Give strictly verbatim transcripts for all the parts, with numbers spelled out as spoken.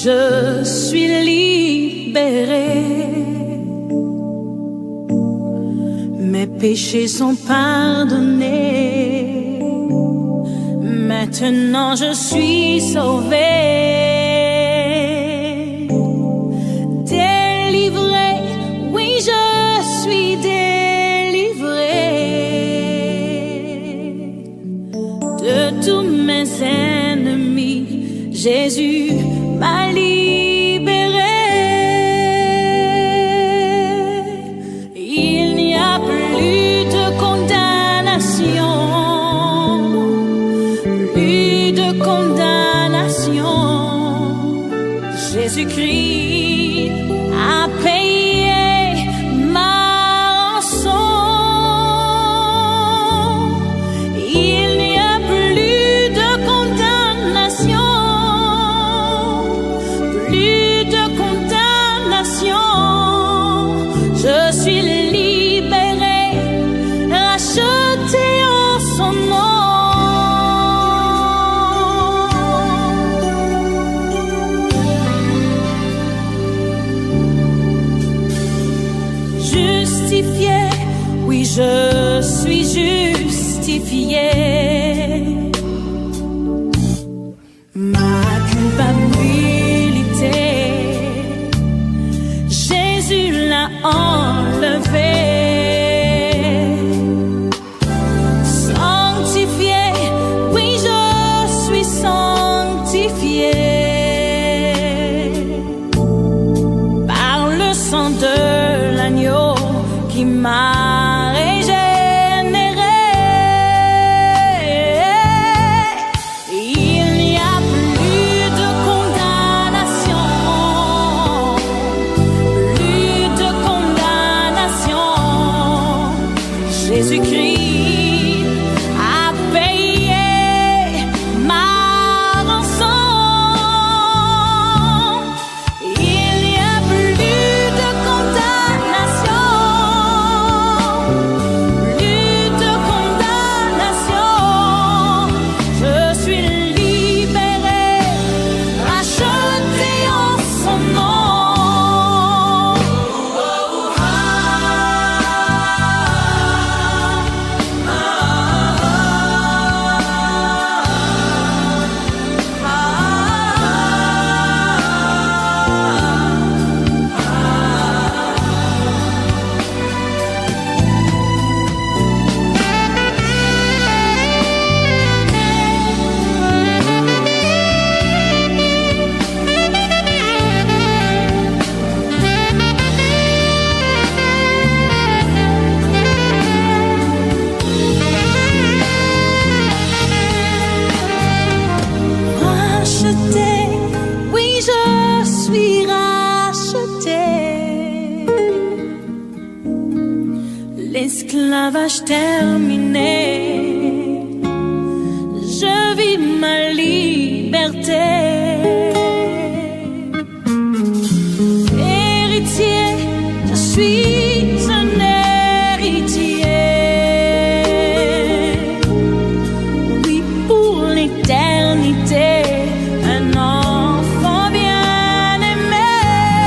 je suis libérée. Mes péchés sont pardonnés. Maintenant je suis sauvée. Délivrée, oui je suis délivrée de tous mes ennemis. Jésus m'a libérée. Il n'y a plus de condamnation, plus de condamnation. Jésus-Christ a payé ma rançon. Il n'y a plus de condamnation, plus de condamnation. Je suis libérée, rachetée en son nom. Justifiée, oui je suis justifiée. Ma culpabilité, Jésus l'a enlevée. Sanctifié, oui je suis sanctifié par le sang de l'agneau qui m'a régénéré. Il n'y a plus de condamnation, plus de condamnation. Jésus-Christ a payé ma rançon. Il n'y a plus de condamnation, plus de condamnation. Je suis libérée, rachetée en son nom. Rachetée, oui je suis rachetée. L'esclavage terminé, je vis ma liberté. Héritier, je suis un héritier. Oui, pour l'éternité, un enfant bien-aimé.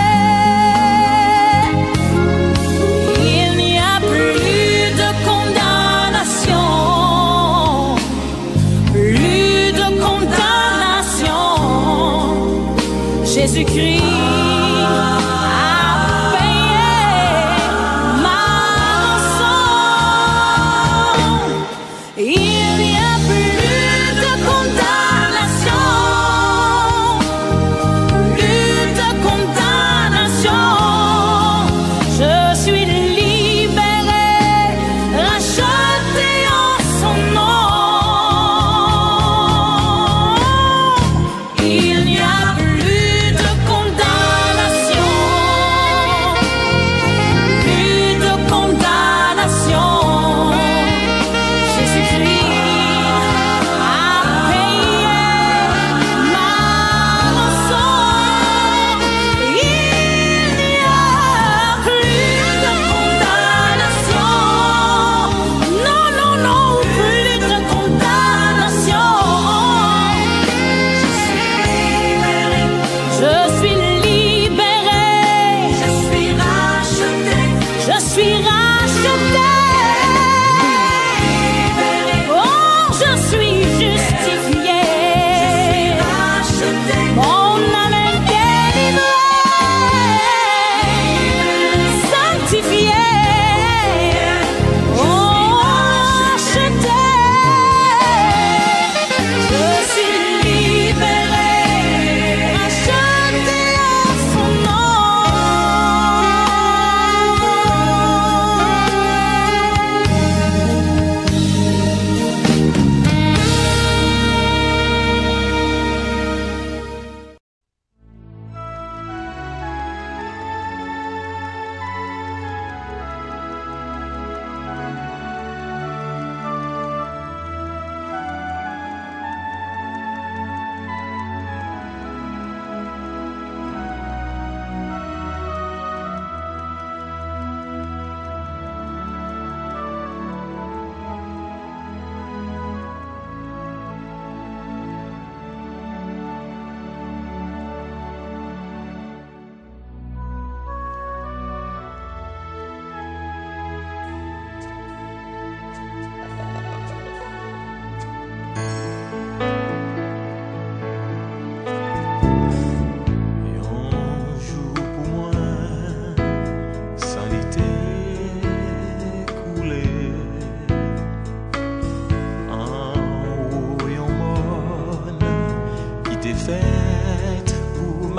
Il n'y a plus de condamnation, plus de condamnation. Jésus-Christ a payé ma rançon. Il n'y a plus de condamnation, plus de condamnation. Je suis libérée, rachetée en son nom. Il n'y a plus de condamnation.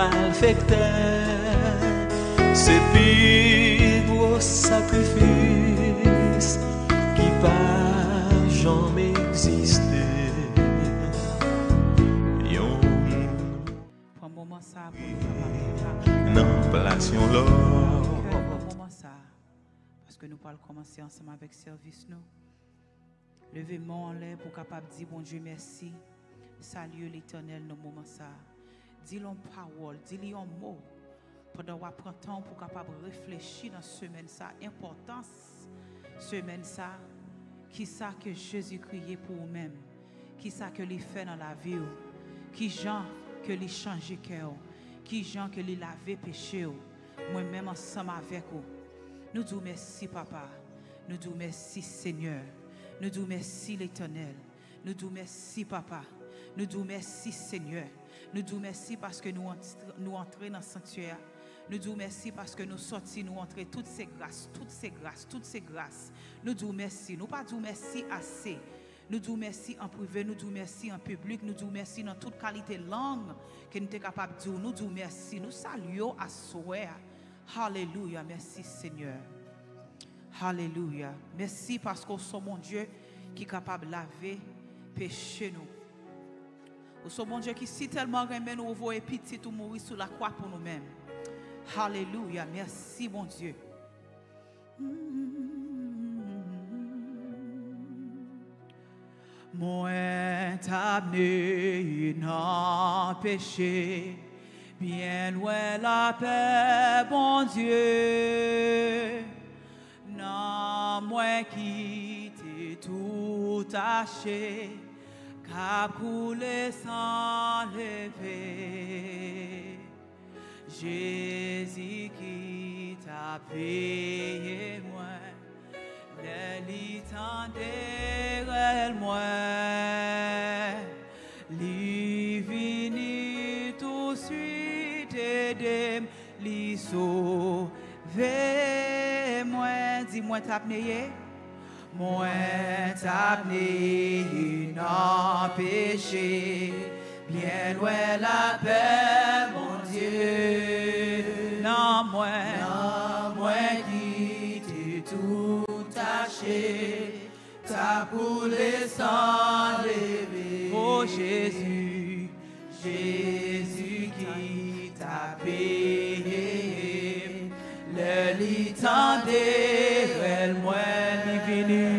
malfecteur, c'est plus gros sacrifice qui pas jamais existé. Prends un moment ça pour nous Non, place yon l'or. Prends un moment ça parce que nous parlons commencer ensemble avec service nous. Levez-moi en l'air pour capable dire bon Dieu merci. Salut l'Éternel dans moment ça. Dis-le en parole, dis-le en mots. Pendant qu'on prend temps pour capable réfléchir dans cette semaine ça, importance semaine ça, qui ça que Jésus criait pour nous-mêmes, qui ça que lui fait dans la vie, qui gens que lui changer cœur, qui gens que lui laver péché, moi-même ensemble avec vous. Nous disons merci papa, nous disons merci Seigneur, nous disons merci l'Éternel, nous disons merci papa, nous disons merci Seigneur, nous disons merci parce que nous nous entrons dans le sanctuaire. Nous disons merci parce que nous sortis, nous entrons toutes ces grâces, toutes ces grâces, toutes ces grâces. Nous disons merci. Nous ne pas disons merci assez. Nous disons merci en privé, nous disons merci en public, nous disons merci dans toute qualité de langue que nous sommes capables de dire. Nous disons merci. Nous saluons à soi. Alléluia. Merci Seigneur. Alléluia. Merci parce que c'est mon Dieu qui est capable de laver péché nous. C'est mon Dieu qui si tellement remet nous envoyer petit ou mourir sur la croix pour nous-mêmes. Alléluia, merci mon Dieu. Moi t'amené dans péché, bien loin la paix, bon Dieu. Non, moi qui t'ai tout taché, qu'a coulé sans lever. Jésus qui t'a payé moi, les tendait moi, li vini tout suite aidé, li sauvé moi, dis-moi t'as payé, moi t'as payé non péché, bien loin la paix mon Dieu, non moi, non moi qui t'ai tout taché, t'as coulé sans lever. Oh Jésus, Jésus qui t'a payé, le lit tendait, elle moi divini,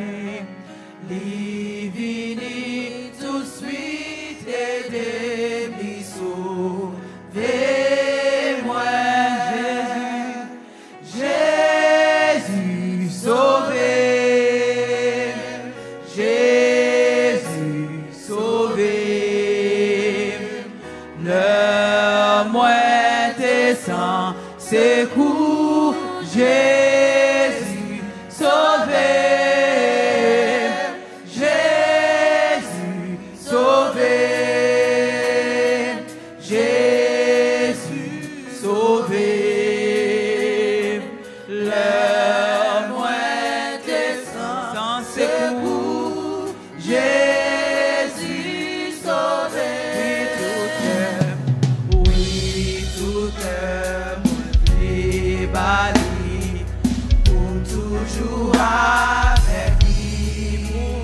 divini tout de suite aidé, m'y sauver moi Jésus, Jésus sauvé, Jésus sauvé, le moins tes sangs, c'est coups, Jésus sauvé, Jésus sauvé, Jésus sauvé, le moins tes sangs, c'est coups, Jésus sauvé. Oui, tout est, oui, tout est, bali, pour toujours avec lui,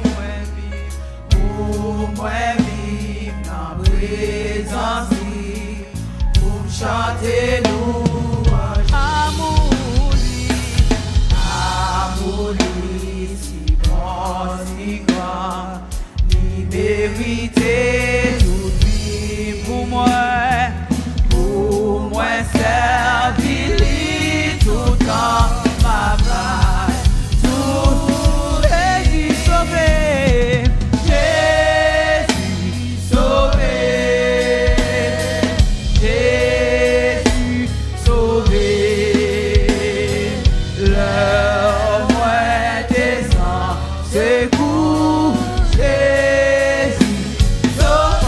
pour moi vivre dans la présence, pour chanter louange. Amour, amour, si bon, si grand, ni vérité, toute vie pour moi, pour moi servir tout temps ma vie, tout Jésus sauvé, Jésus sauvé, Jésus sauvé, le moins tes sangs, c'est coup, Jésus sauvé.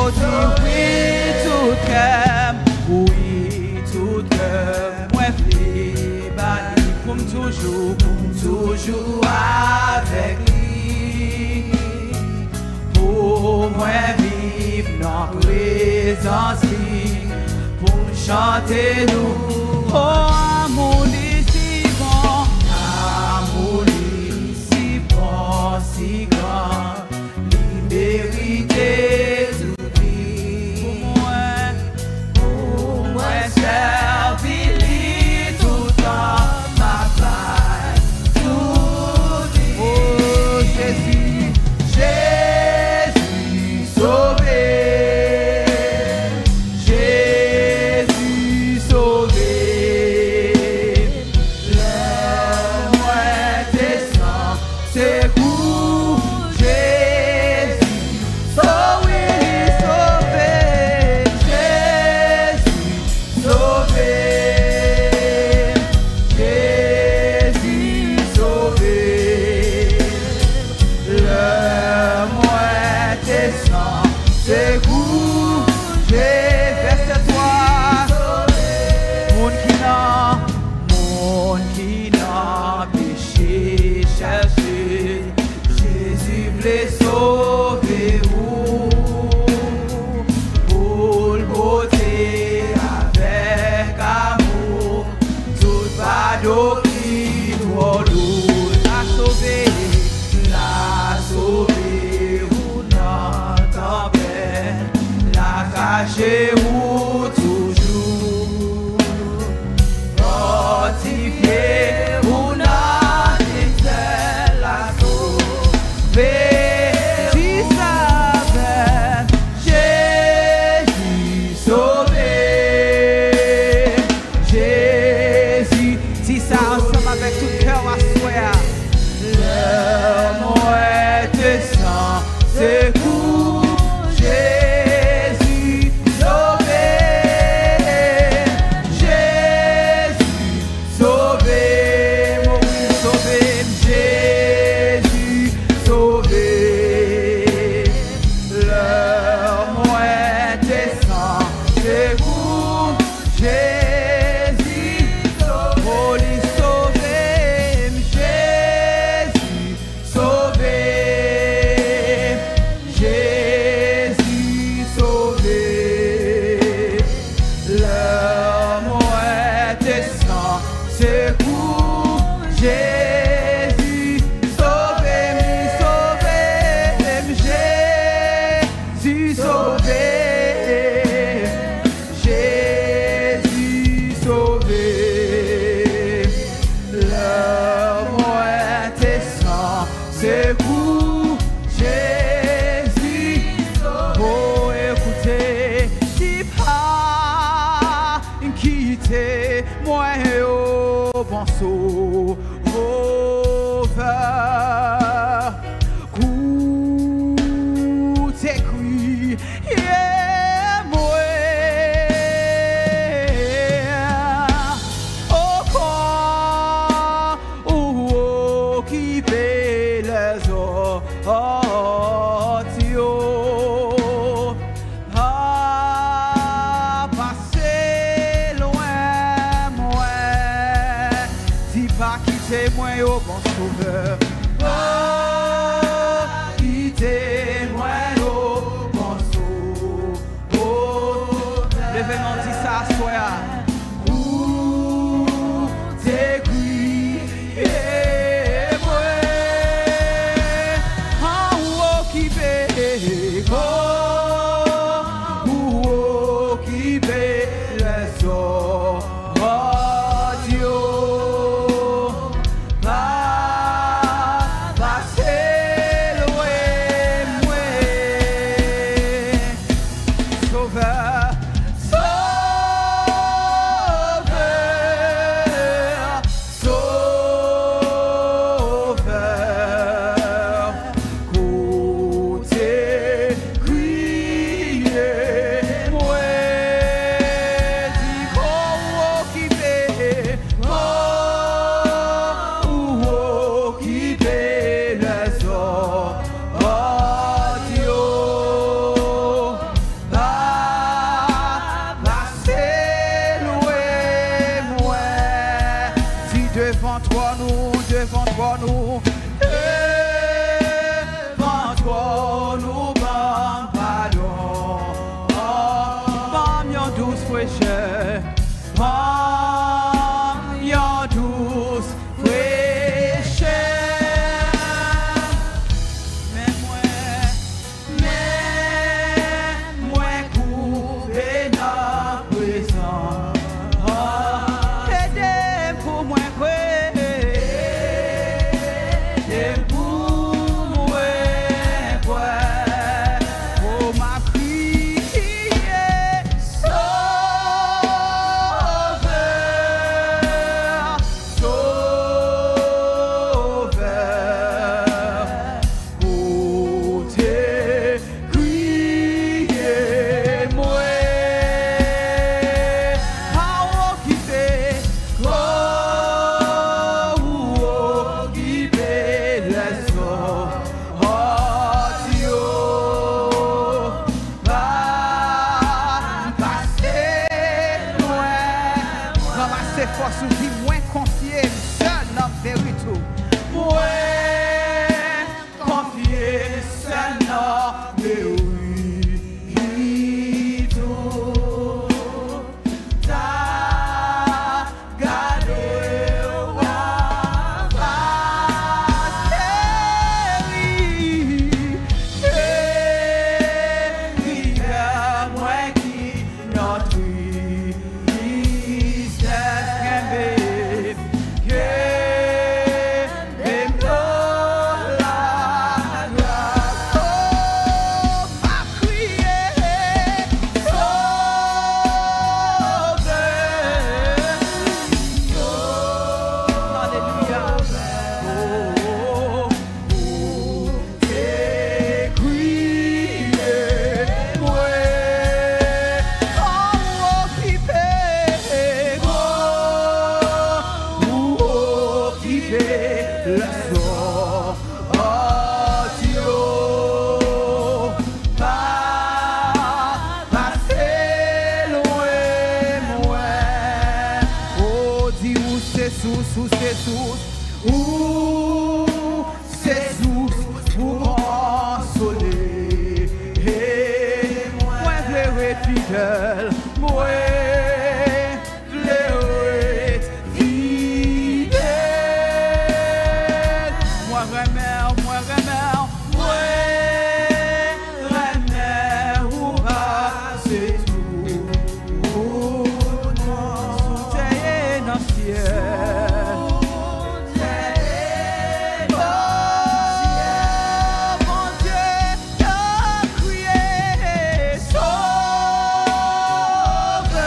dis oui tout cœur, oui tout cœur, moi fais bani comme toujours, comme toujours avec lui. Pour moi vivre dans présence, pour chanter nous. Oh amour si bon, amour si bon, si grand, libérité toute vie. Pour moi, pour moi servir tout dans ma place, tout dit. Oh Jésus, Jésus sauvé, Jésus sauvé. Chez vous toujours fortifié, vous n'avez la sauver. Si ça va, Jésus sauvé, Jésus. Si ça ensemble avec tout cœur à soi, le mouette de sang, c'est vous, Jésus. devant toi nous, devant toi nous, devant toi nous, bon pardon, bon yon douce fraîcheur, bon yon douce fraîcheur. Mais moi, mais moi coupé dans présent. Pour moi, et pour moi, pour ma prière, sauveur, sauveur, pour tes crier, moi, à occuper. Force ou vie moins confiée, seul en vérité. Moins confiée, seul en vérité. T'as gardé la bataille. Et moi qui notre sous ces sources, où ces sources pour consoler. Et moi, je l'ai fidèle, moi, je l'ai fidèle. Moi, remère, moi, remère, moi, remère, ou pas, c'est tout. Sous tes dans le ciel. Sauveur,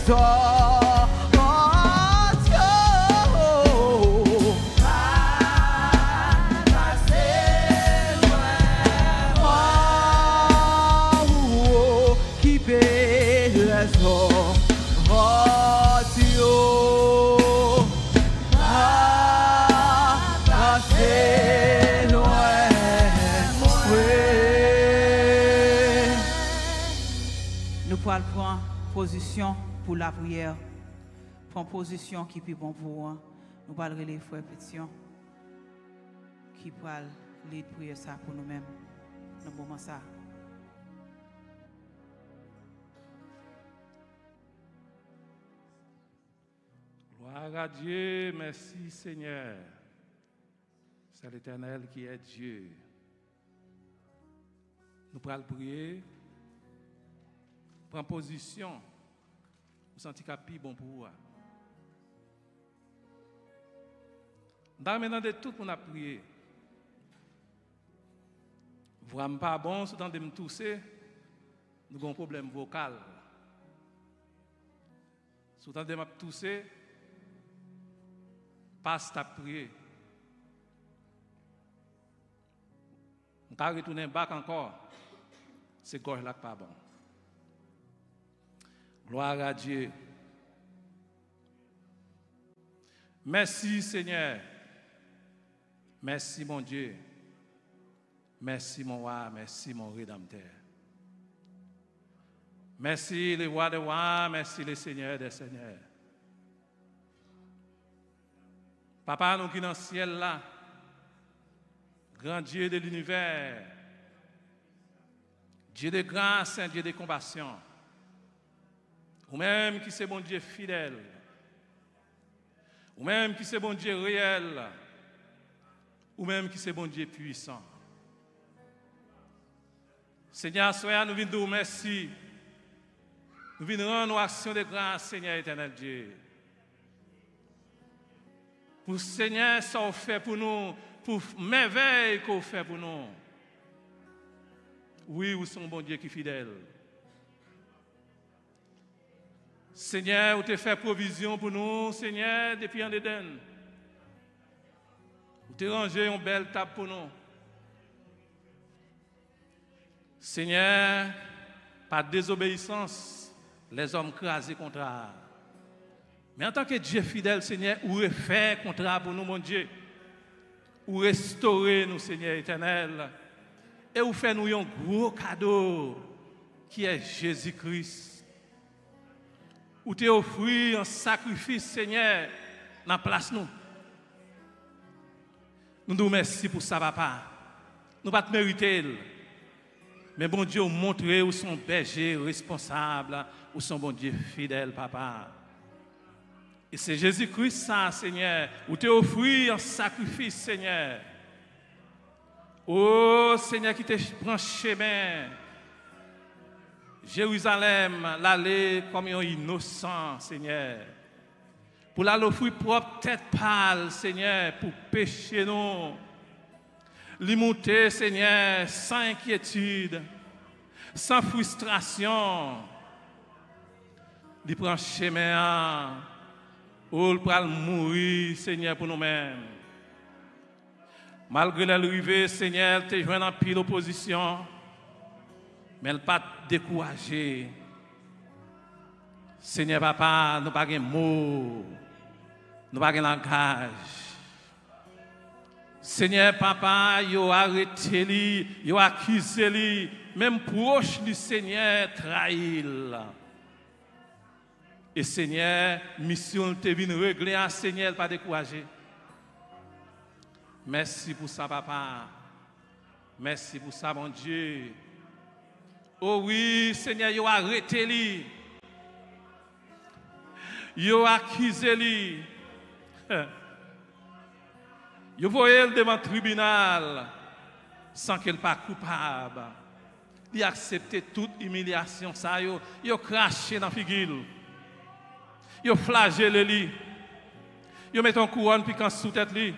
Prends position pour la prière. Prends position qui est plus bon pour vous. Nous parlerons les frères pétitions qui parlent les prières ça pour nous-mêmes. Dans le moment ça. Gloire à Dieu, merci Seigneur. C'est l'Éternel qui est Dieu. Nous pourrons prier. Prends position. Vous sentez qu'il y a plus bon pour vous. Dans maintenant de tout qu'on a prié. Vraiment pas bon, si vous entendez me tousser, nous avons un problème vocal. Si vous entendez me tousser, passe ta prière. On va retourner back encore. C'est gorge là pas bon. Gloire à Dieu. Merci Seigneur. Merci mon Dieu. Merci mon roi. Merci mon rédempteur. Merci le roi des rois. Merci le Seigneur des seigneurs. Papa, nous qui dans le ciel là, grand Dieu de l'univers, Dieu de grâce et Dieu de compassion, ou même qui c'est bon Dieu fidèle, ou même qui c'est bon Dieu réel, ou même qui c'est bon Dieu puissant. Seigneur, soyez nous venons dire merci. Nous venons rendre action de grâce, Seigneur éternel Dieu. Pour Seigneur, ça vous fait pour nous, pour merveille qu'on fait pour nous. Oui, vous sommes bon Dieu qui est fidèle. Seigneur, vous avez fait provision pour nous, Seigneur, depuis en Éden. Vous avez rangé une belle table pour nous. Seigneur, par désobéissance, les hommes crasés contre eux. Mais en tant que Dieu fidèle, Seigneur, vous refait contrat pour nous, mon Dieu. Vous restaurez nous, Seigneur éternel. Et vous faites nous un gros cadeau qui est Jésus-Christ. Vous t'avez offert un sacrifice, Seigneur, dans la place nous. Nous nous remercions pour ça, papa. Nous ne pouvons pas mériter. Mais bon Dieu, montrez où sont berger responsable, où sont bon Dieu fidèle, papa. Et c'est Jésus-Christ, ça, Seigneur, où tu offres un sacrifice, Seigneur. Oh, Seigneur, qui te prend chemin. Jérusalem, l'aller comme un innocent, Seigneur. Pour l'aller offrir propre tête pâle, Seigneur, pour pécher nous. L'y monter, Seigneur, sans inquiétude, sans frustration. L'y prend chemin. Où il peut mourir, Seigneur, pour nous-mêmes. Malgré l'arrivée, Seigneur, tu es joint en pile opposition, mais elle pas découragé. Seigneur, papa, nous n'avons pas de mots, nous n'avons pas de langage. Seigneur, papa, yo arrêté lui, yo accusé lui, même proche du Seigneur trahit. Et Seigneur, mission te vient régler à Seigneur, pas décourager. Merci pour ça, papa. Merci pour ça, mon Dieu. Oh oui, Seigneur, il a arrêté lui. Il a accusé lui. Il a voyé devant le tribunal sans qu'il soit pas coupable. Il a accepté toute humiliation. Il a craché dans la figure. Il a flagellé lui. Il a mis un couronne piquant sous tête lui.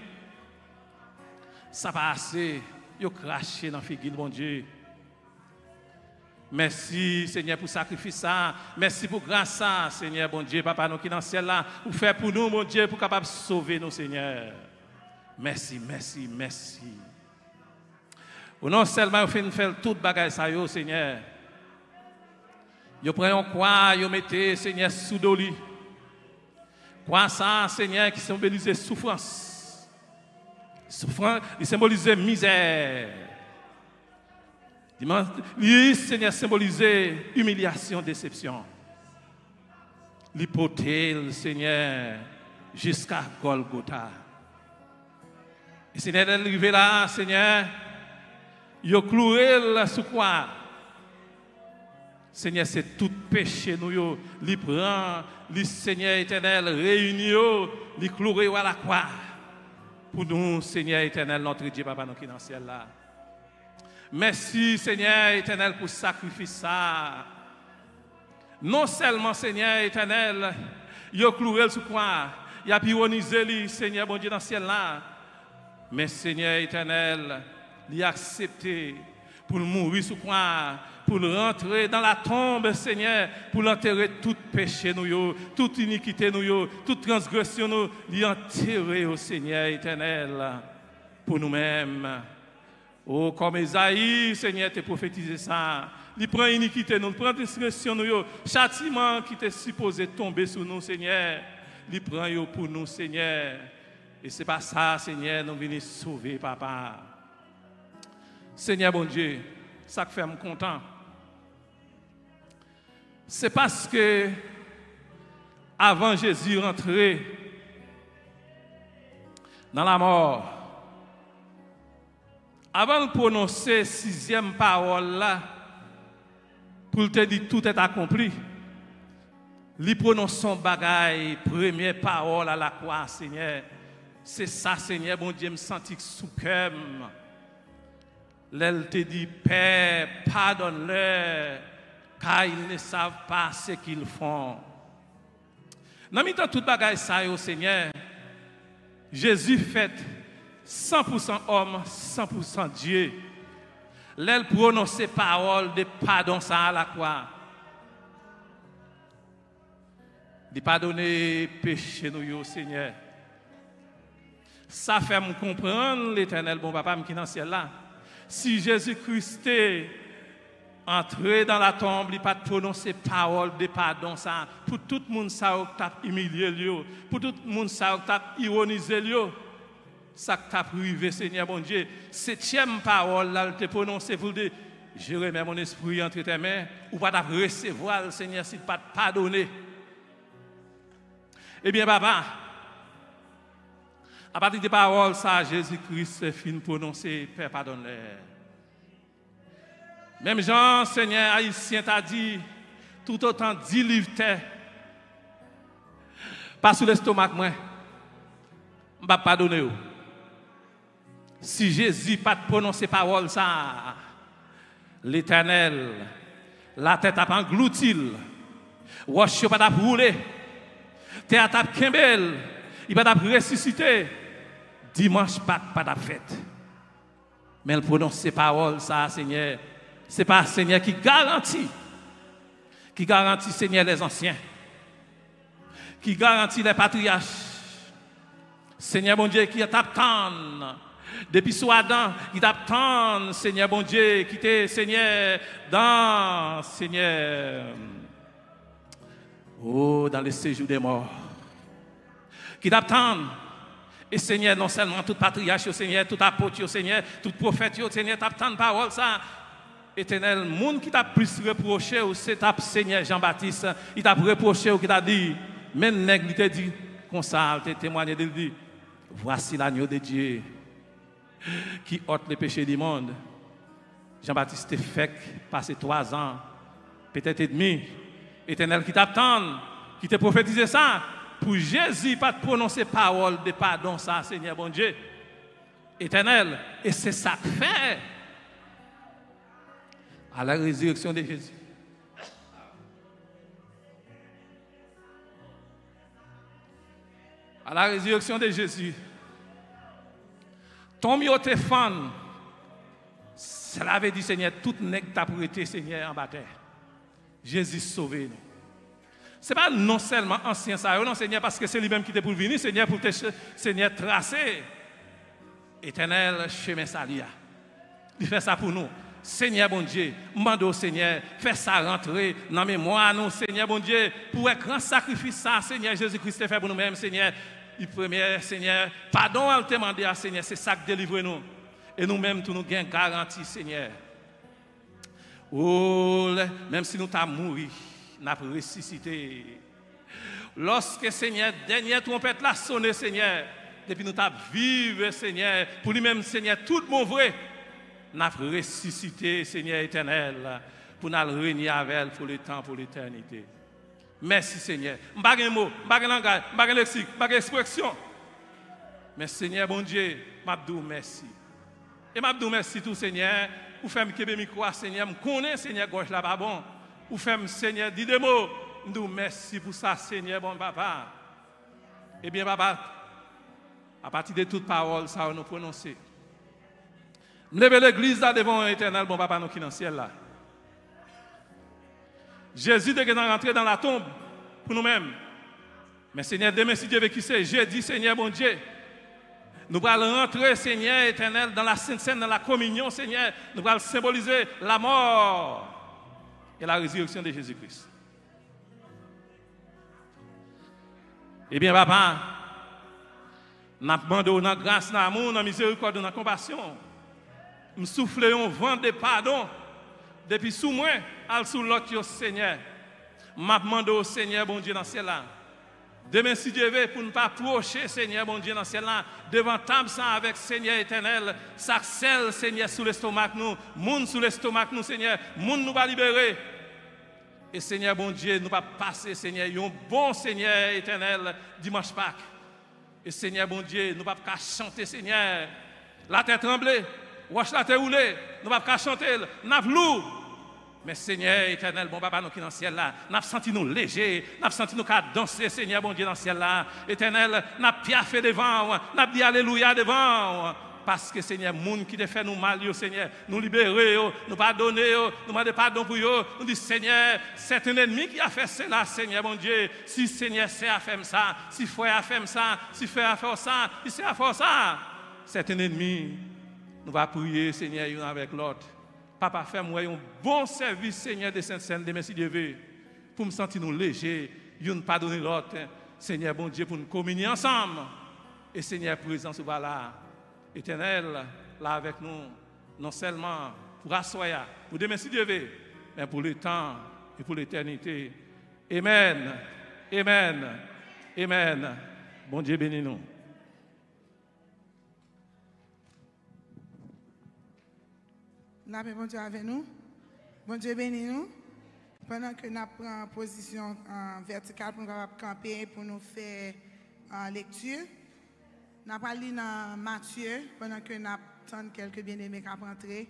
Ça passe. Il a craché dans la figure, mon Dieu. Merci, Seigneur, pour sacrifice ça. Merci pour grâce ça, Seigneur, bon Dieu, Papa, nous qui dans le ciel là, pour faire pour nous, mon Dieu, pour capable sauver nous, Seigneur. Merci, merci, merci. Ou non seulement, vous faites faire toute bagaille ça, yo, Seigneur. Vous prenez un quoi, vous mettez, Seigneur, sous doli. Quoi ça, Seigneur, qui symbolise souffrance. Souffrance, il symbolise misère. Il, Seigneur, symbolisait humiliation, déception. L'hypothèse, Seigneur, jusqu'à Golgotha. Et Seigneur, elle est arrivée là, Seigneur, il a cloué là sous quoi? Seigneur, c'est tout péché, nous, il prend, le Seigneur éternel, réunit, il cloué à la croix. Pour nous, Seigneur éternel, notre Dieu, Papa, nous qui dans le ciel là. Merci, Seigneur éternel, pour sacrifice ça. Non seulement, Seigneur éternel, il a cloué sur quoi? Il a ironisé, lui, Seigneur, bon Dieu, dans le ciel là. Mais, Seigneur éternel, il a accepté pour mourir sur quoi? Pour rentrer dans la tombe, Seigneur, pour enterrer tout péché, nous, toute iniquité, nous, toute transgression, nous, il a enterré au Seigneur éternel pour nous-mêmes. Oh, comme Esaïe, Seigneur, t'es prophétisé ça. Il prend iniquité, nous, il prend transgression, nous, châtiment qui était supposé tomber sur nous, Seigneur. Il prend pour nous, Seigneur. Et c'est pas ça, Seigneur, nous venons sauver, Papa. Seigneur, bon Dieu, ça fait me content. C'est parce que avant Jésus rentrer dans la mort, avant de prononcer sixième parole là, pour te dire tout est accompli, il prononce son bagaille, première parole à la croix, Seigneur. C'est ça, Seigneur, bon Dieu, me sentis sous cœur. L'elle te dit, Père, pardonne-leur, car ils ne savent pas ce qu'ils font. Dans le temps de toute bagaille ça, au Seigneur, Jésus fait cent pour cent homme, cent pour cent Dieu. L'elle prononce paroles de pardon ça à la croix. De pardonner péché nous, Seigneur. Ça fait me comprendre l'éternel bon papa qui est dans le ciel là. Si Jésus-Christ est entré dans la tombe, il n'a pas prononcé parole de pardon ça. Pour tout le monde ça t'a humilié, pour tout le monde ça t'a ironisé, ça t'a privé, Seigneur mon Dieu. Septième parole là, il t'a prononcé pour dire, je remets mon esprit entre tes mains, ou pas t'a recevoir le Seigneur s'il pas te pardonner. Eh bien, papa, à partir des paroles, ça, Jésus-Christ fin prononcer, Père, pardonne-leur. Même Jean, Seigneur haïtien, t'a dit, tout autant dix livres, pas sous l'estomac, moi, je ne vais pas pardonner. Si Jésus n'a pas prononcer parole, ça, l'Éternel, la tête a pas englouti, roche pas rouler, terre a kembel, il va ressusciter. Dimanche pas pas ta fête. Mais elle prononce ces paroles ça Seigneur. C'est pas Seigneur qui garantit qui garantit Seigneur les anciens. Qui garantit les patriarches. Seigneur bon Dieu qui t'attend depuis sous Adam, qui t'attend Seigneur bon Dieu qui t'est Seigneur dans Seigneur oh dans le séjour des morts. Qui t'attend. Et Seigneur, non seulement tout patriarche, au Seigneur, tout apôtre, au Seigneur, tout prophète, au Seigneur, t'attend parole ça. Éternel, monde qui t'a plus reproché, c'est ta Seigneur Jean-Baptiste, il t'a reproché ou qui t'a dit, même nègre, il t'a dit, comme ça, il t'a témoigné de lui, voici l'agneau de Dieu qui ôte les péchés du monde. Jean-Baptiste fait passer trois ans, peut-être et demi. Éternel qui t'attend, qui t'a prophétisé ça. Pour Jésus, pas de prononcer parole de pardon, ça, Seigneur bon Dieu, éternel. Et c'est ça que fait à la résurrection de Jésus. À la résurrection de Jésus, ton myotéphone, Cela veut dire, Seigneur, tout nègre t'a prêté, Seigneur, en bataille. Jésus sauvé nous. Ce n'est pas non seulement ancien ça, non, Seigneur, parce que c'est lui-même qui était pour venir, Seigneur, pour te, Seigneur, tracer éternel chemin salia. Il fait ça pour nous. Seigneur, bon Dieu, demande au Seigneur, fais ça rentrer dans la mémoire, nous, Seigneur, bon Dieu, pour un grand sacrifice, ça, Seigneur Jésus-Christ, fait pour nous-mêmes, Seigneur. Le premier, Seigneur, pardon à te demander à Seigneur, c'est ça qui délivre nous. Et nous-mêmes, nous nous avons garantie, Seigneur. Oh, même si nous t'avons mouru, nous avons ressuscité. Lorsque, Seigneur, dernière trompette l'a sonné, Seigneur, depuis nous t'avons vivé, Seigneur, pour lui-même, Seigneur, tout mon vrai, nous avons ressuscité, Seigneur éternel, pour nous régner avec elle pour le temps, pour l'éternité. Merci, Seigneur. Je n'ai pas de mots, je n'ai pas de langage, je n'ai pas de lexique, je n'ai pas d'expression. Mais, Seigneur, bon Dieu, je dis merci. Et je dis merci tout, Seigneur, pour faire que je crois, Seigneur, je connais, Seigneur, gauche là-bas, bon. Pour faire, Seigneur, dis des mots. Je dis merci pour ça, Seigneur, bon papa. Eh bien, papa, à partir de toute parole, ça va nous prononcer. Je lève l'église là devant l'éternel, bon papa, nous qui dans le ciel là. Jésus est rentré dans la tombe pour nous-mêmes. Mais Seigneur, demain, si Dieu veut qui c'est, j'ai dit, Seigneur, bon Dieu, nous allons rentrer, Seigneur éternel, dans la Sainte Seine, dans la communion, Seigneur. Nous allons symboliser la mort et la résurrection de Jésus-Christ. Eh bien, papa, nous demandons dans la grâce, dans l'amour, dans la miséricorde, dans la compassion. Nous soufflons un vent de pardon depuis sous moi, à sous l'autre, Seigneur. Je demande au Seigneur, bon Dieu, dans ce ciel-là. Demain, si Dieu veut, pour ne pas approcher, Seigneur, bon Dieu, dans ce ciel-là, devant table ça avec Seigneur éternel, ça scelle, Seigneur, sous l'estomac, nous, monde sous l'estomac, nous, Seigneur, monde nous va libérer. Et Seigneur, bon Dieu, nous va passer, Seigneur, un bon Seigneur éternel, dimanche Pâques. Et Seigneur, bon Dieu, nous va pas chanter, Seigneur, la terre tremblée, roche la terre roulée, nous va pas chanter, n'a lourd. Mais Seigneur éternel, bon papa, nous qui dans le ciel là, nous avons senti nous légers, nous avons senti nous qu'à danser, Seigneur, bon Dieu, dans le ciel là. Éternel, nous avons piaffé devant, nous avons dit alléluia devant. Parce que Seigneur, les gens qui te fait nous mal, yo, Seigneur, nous libérer, yo, nous pardonner, yo, nous demander pardon pour eux. Nous disons, Seigneur, c'est un ennemi qui a fait cela, Seigneur, mon Dieu. Si Seigneur c'est à faire ça, si frère a fait ça, si frère a fait ça, si c'est à faire ça, c'est un ennemi. Nous allons prier, Seigneur, l'un avec l'autre. Papa, fais-moi un bon service, Seigneur, de Sainte-Seine, de Messie Dieu, pour me sentir nous légers, nous pardonner l'autre. Seigneur, bon Dieu, pour nous communier ensemble. Et Seigneur, présent, ce là, éternel, là avec nous, non seulement pour assoyer, pour demain, si Dieu veut, mais pour le temps et pour l'éternité. Amen. Amen. Amen. Bon Dieu, bénis nous. La paix, bon Dieu, avec nous. Bon Dieu, bénis nous. Pendant que nous prenons position en verticale pour nous camper, pour nous faire en lecture, nous allons lire dans Matthieu, pendant que nous attendons quelques bien-aimés qui rentrer.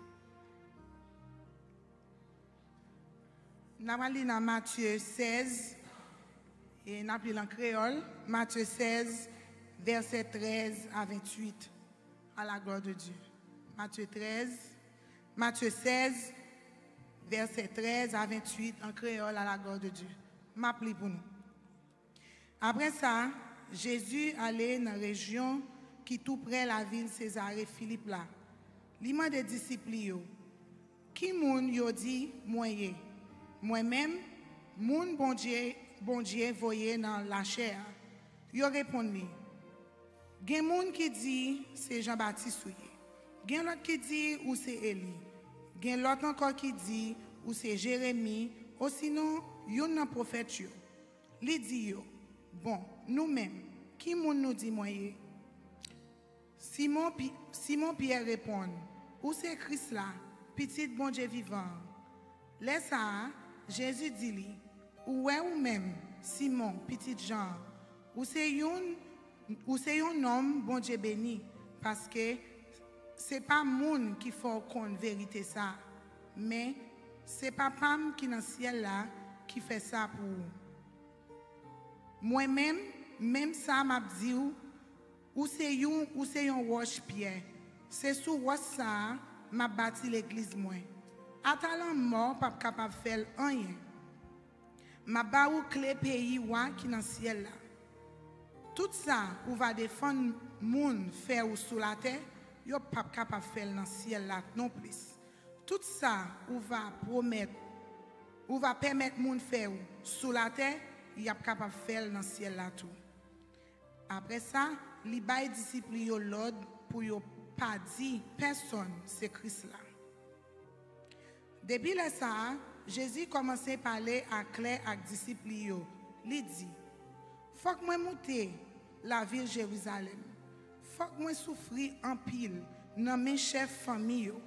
Nous allons lire dans Matthieu seize, et nous allons lire en créole, Matthieu seize, verset treize à vingt-huit, à la gloire de Dieu. Matthieu treize. Matthieu seize, verset treize à vingt-huit, en créole à la gloire de Dieu. M'appli pour nous. Après ça, Jésus allait dans la région qui tout près la ville Césarée Philippe là. Li mande des disciples yo. Qui moun yo dit moyen? Moi-même, moun bon Dieu, bon Dieu voyé dans la chair. Yo répondu. Gen moun qui dit c'est Jean-Baptiste ouye. Gen l'autre qui dit ou c'est Élie. Gen l'autre encore qui dit ou c'est Jérémie. Ou sinon, yon nan prophète yo. Li dit yo. Bon, nous-mêmes, qui moun nous dit moyen? Simon, Simon Pierre répond. Ou c'est Christ là, petit bon Dieu vivant. Laisse ça, Jésus dit li. Ou est ou même, Simon, petit Jean. Ou c'est yon, ou c'est yon homme bon Dieu béni. Parce que c'est pas moun qui faut qu'on vérité ça, mais c'est papa qui dans le ciel là qui fait ça pour moi-même, même ça m'a dit ou c'est yon ou c'est yon roche pierre. C'est sous roche ça m'a bâti l'église moi. À talent mort, pas capable de faire rien. M'a baou clé pays wa qui dans ciel là. Tout ça ou va défendre moun faire ou sous la terre, yo pas capable de faire dans ciel là non plus. Tout ça ou va promettre ou va permettre moun faire ou sous la terre, y a capable de faire dans ciel là tout. Après ça, li bay disciple yo l'ordre pour yo pas dire personne c'est Christ là. Depuis là ça, Jésus commençait à parler à Claire avec disciples yo. Il dit: "Faut que moi monte la ville Jérusalem. Faut que moi souffrir en pile dans mes chefs famille yo,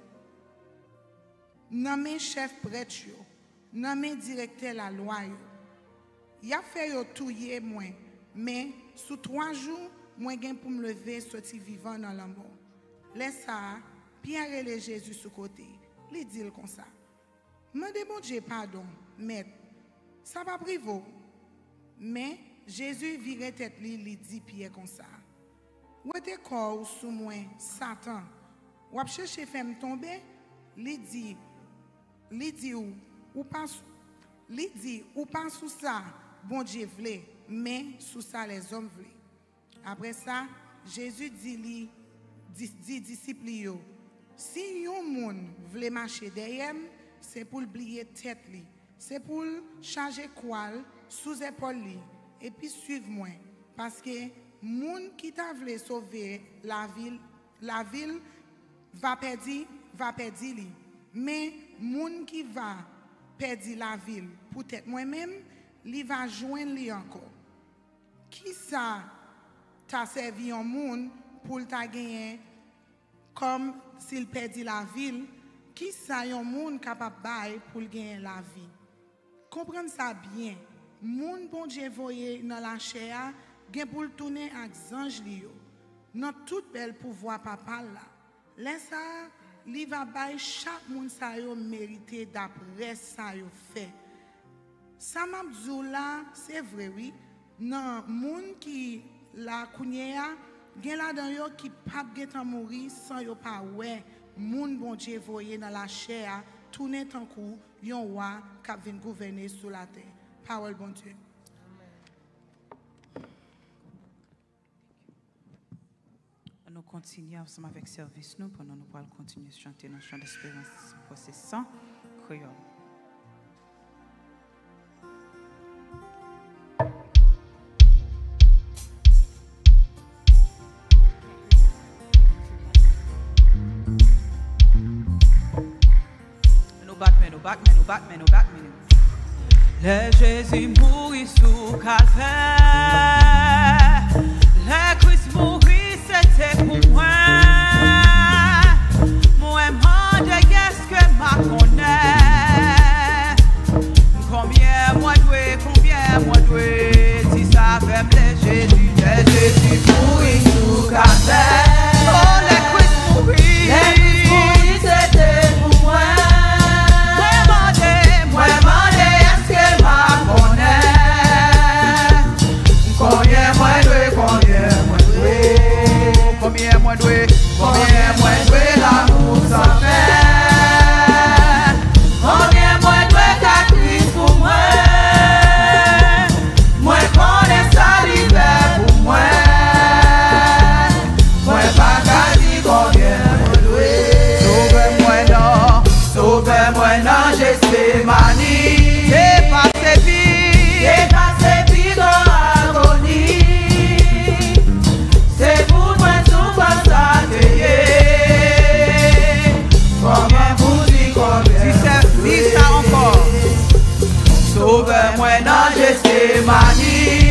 dans mes chefs prêtres yo, dans mes directeurs la loi yo. Y a fait yo touyer moi, mais sous trois jours moi gain pour me lever sortir vivant dans la mort." Laisse ça, Pierre et Jésus sous côté. Il dit comme ça: "Mandez bon Dieu pardon, maître. Ça va privo." Mais Jésus virait tête li, li dit Pierre comme ça: "Ou êtes corps sous moi, Satan. Ou ap chercher faire me tomber?" Li dit, li dit ou, ou pas, li dit ou pas sous ça, bon Dieu vle, mais sous ça les hommes vle. Après ça, Jésus dit li, dit, dit disciples yo: "Si yon moun vle marcher derrière, c'est pour oublier tête li, c'est pour changer koal sous épaule li, et puis suivre moi, parce que moun qui t'a vle sauver la ville, la ville va perdre, va perdre li, mais moun qui va perdre la ville, peut-être moi-même, li va joindre li encore. Qui ça t'a servi un moun pour t'a gagner comme s'il perdit la ville? Qui ça yon moun capable bay pour gagner la vie? Comprenez ça bien. Moun bon Dieu voye dans la chair, gen pour tourner avec ange li yo. Dans tout bel pouvoir papa là. Laisse ça, li va bay chaque moun sa yo mérité d'après ça yo fait. Ça m'a dit là, c'est vrai oui. Non, moun qui la kounya gen la dan yo qui pas gen mourir sans yo pas ouais. Moun bon Dieu voye dans la chair, tourner tant coup, yon roi qui vient gouverner sur la terre. Parole bon Dieu. Nous continuons ensemble avec service nous pendant nous pourrons continuer à chanter dans le chant d'espérance pour ces cent créoles. Batman, nous Batman, nous Batman, nous Batman. Le Jésus mourit sous calvaire. Le Christ mourit, c'était pour moi. Moi, demande qu'est-ce que m'a connaît. Combien moi doué, combien moi doué. Si ça fait le Jésus, le Jésus mourit sous calvaire. Oh, le Christ mourit. Le Christ mourit, c'était pour moi. Combien moins doué, combien moins doué, combien moins doué, combien moins doué l'amour sans fin. Combien moins doué qu'à Christ pour moi. Moi connais ça l'hiver pour moi. Moi pas qu'à dire combien moins doué. Sauve-moi non, sauve-moi non, j'espère manie. J'ai passé vie, j'ai passé vie dans c'est pour moi tout ça combien vous dites combien si c'est si ça encore sauve-moi dans Gethsémani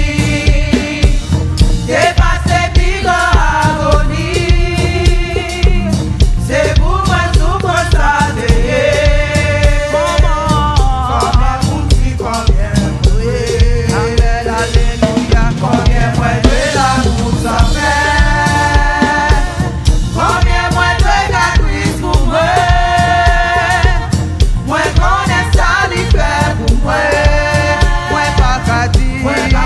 dépassé bigo agonie c'est pour moi tout ça comment combien vous dites combien oui amen alléluia combien moi de l'amour sans fin. Combien moins de la Christ pour moi. Moi connais ça l'hiver pour moi. Moi pas qu'à dire.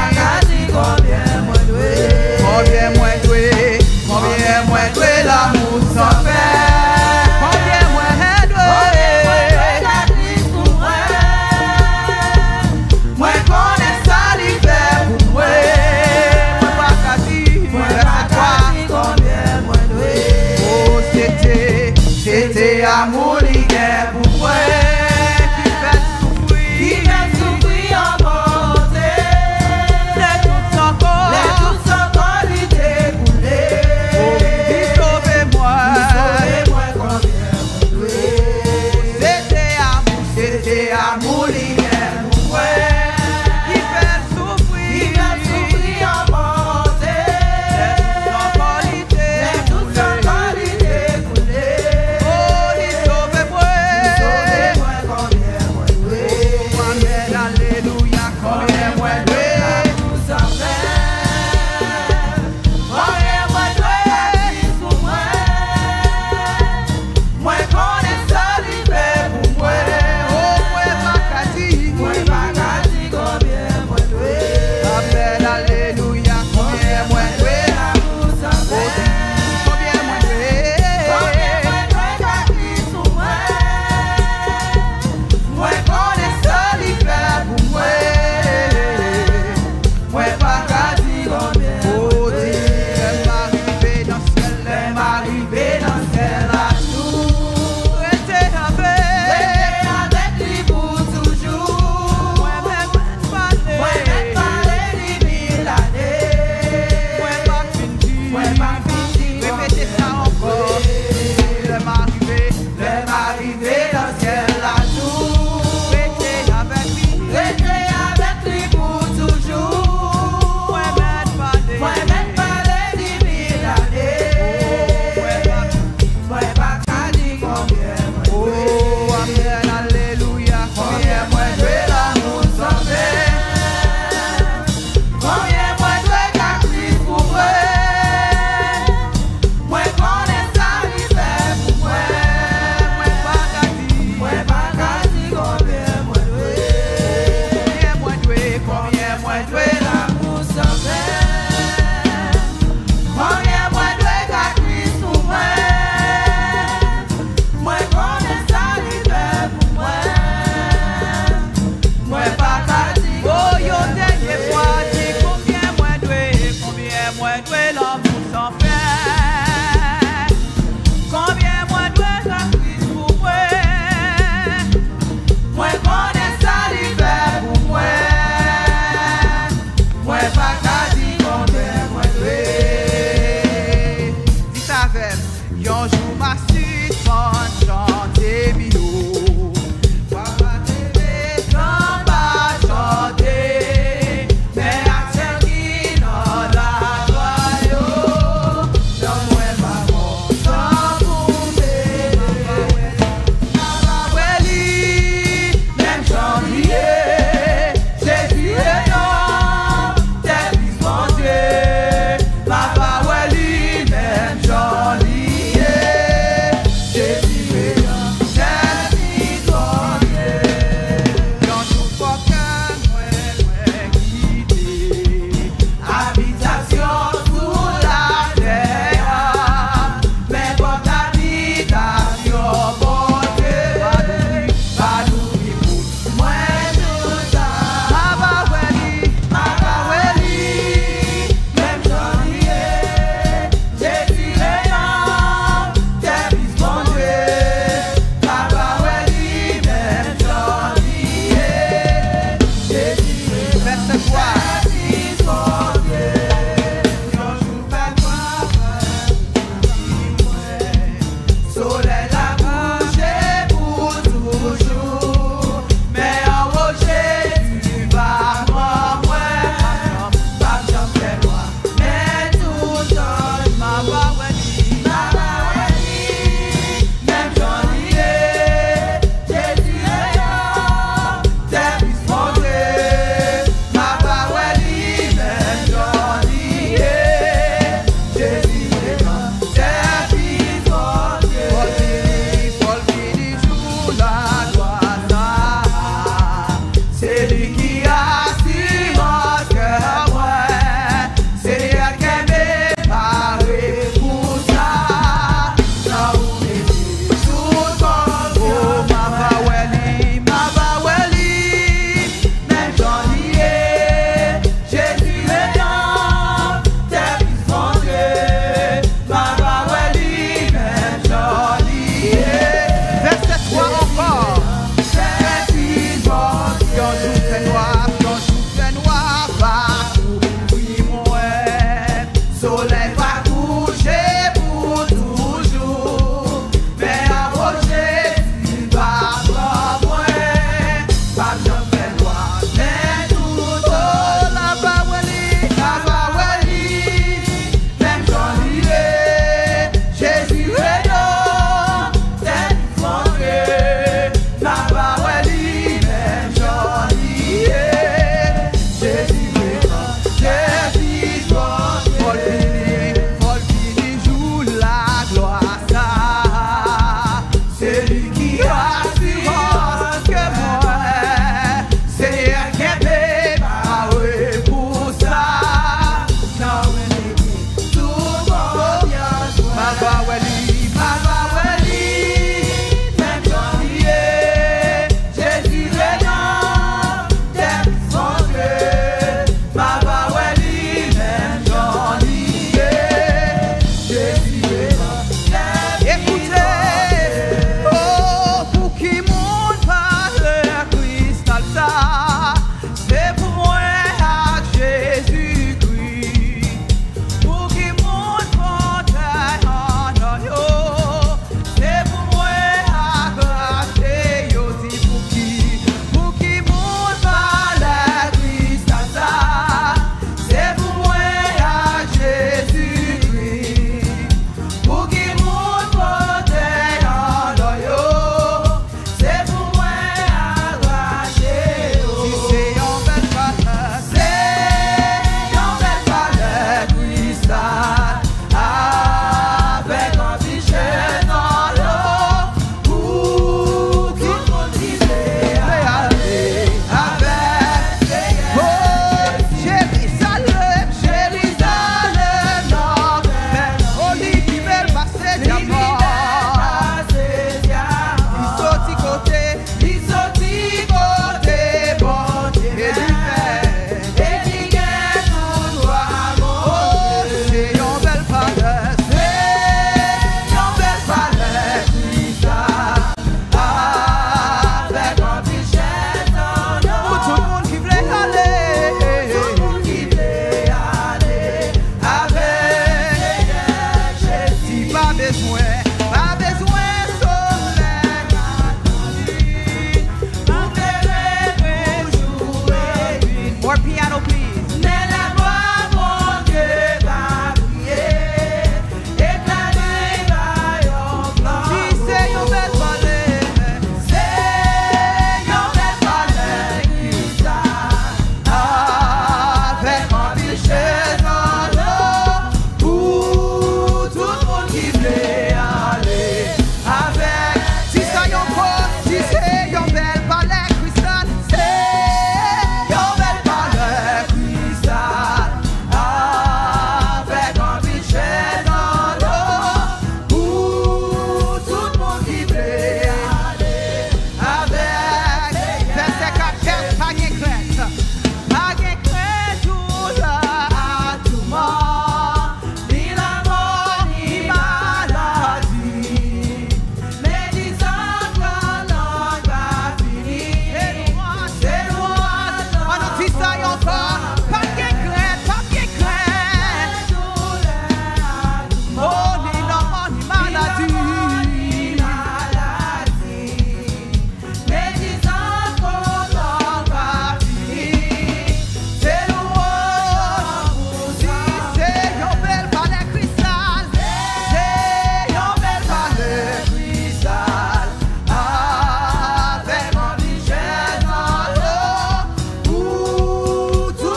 Tout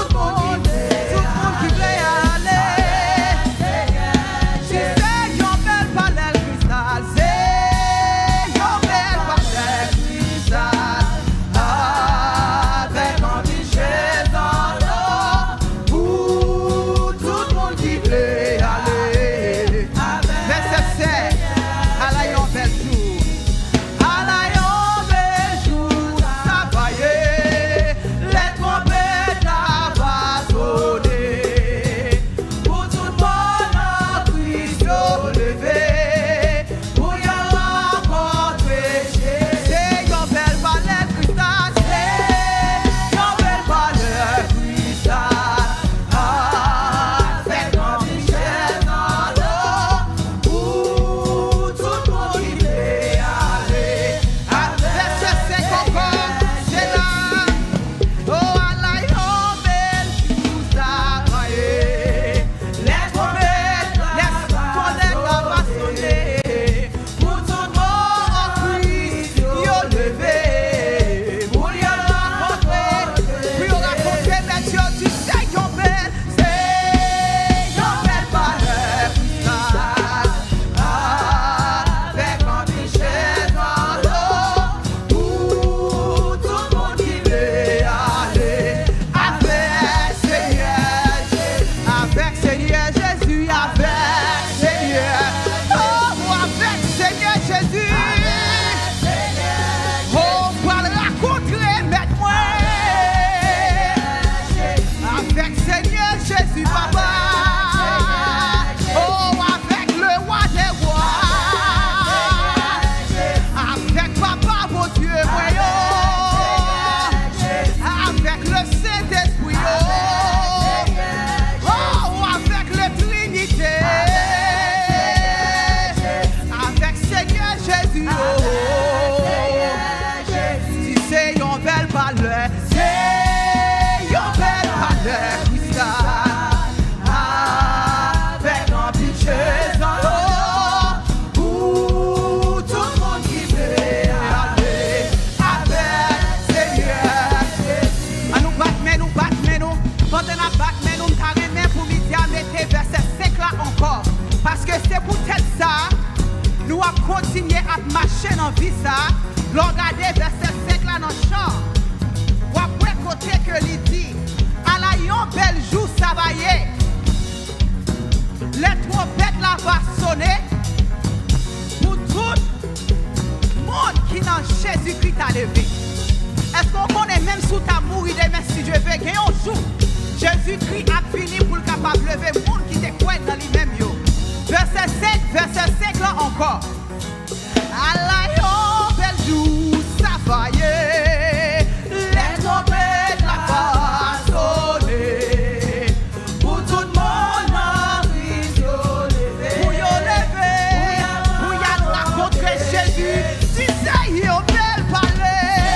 dans vie ça, regardez verset cinq là dans le chant. Ou après côté que lui dit, à la yon bel jour ça va y est. Les trompettes là va sonner pour tout le monde qui dans Jésus-Christ a levé. Est-ce qu'on connaît même sous ta mourir demain si Dieu veut gagner un jour? Jésus-Christ a fini pour le capable de lever le monde qui te croit dans lui-même. Verset cinq, verset cinq là encore. À la yon bel jour ça va y est. Les trompettes là va sonner pour tout le monde dans Christ levé. Pour y lever, pour y rencontrer Jésus. Si c'est y au bel palais.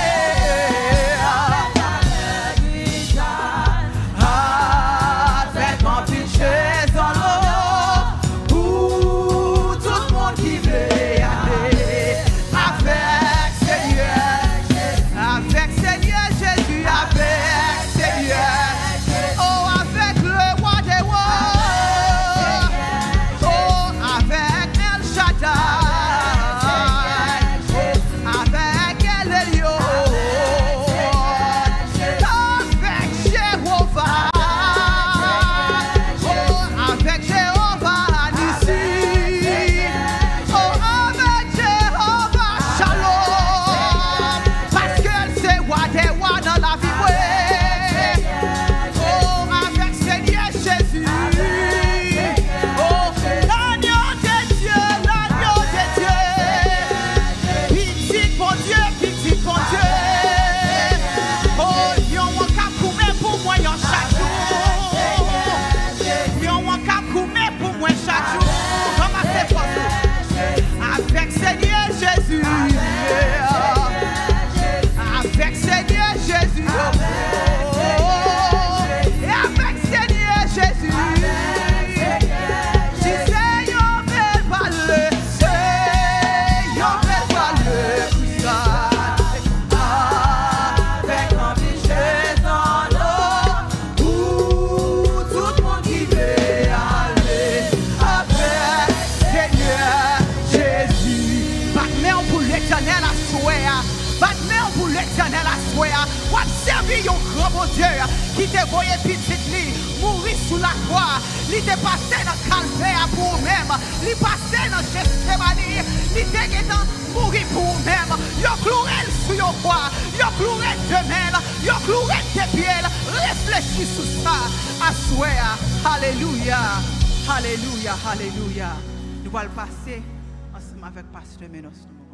Qui te voyait petite li, mourir sous la croix, li te passé dans le calvaire pour vous-même, li passé dans Gethsemane, li te dans mourir pour vous-même, yo cloué sous yo croix, yo cloué de main, yo cloué de pieds, réfléchis sur ça, à souhait, alléluia, alléluia, alléluia. Nous allons passer ensemble avec Pasteur Menos.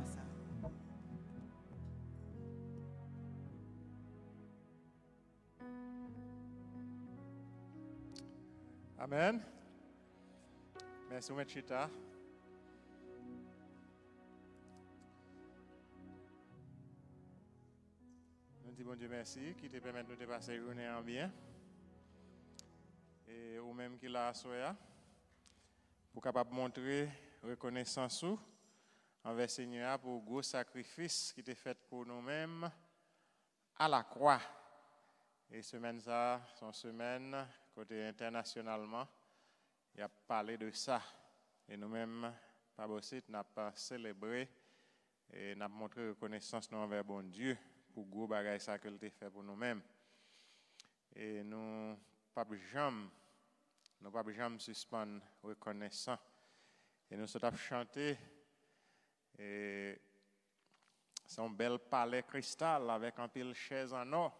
Amen. Merci, M. Chita. Nous disons bon Dieu merci qui te permet de passer la journée en bien. Et ou même qui l'a soya pour capable montrer reconnaissance envers Seigneur pour le gros sacrifice qui était fait pour nous-mêmes à la croix. Et semaine ça, son semaine côté internationalement, il a parlé de ça. Et nous-mêmes, par aussi, nous avons célébré et nous avons montré reconnaissance envers bon Dieu pour le gros bagage ça qu'il a fait pour nous-mêmes. Et nous pas jamais, nous pas jamais suspendre reconnaissant. Et nous sommes chanté et son bel palais cristal avec un pile chaise en or.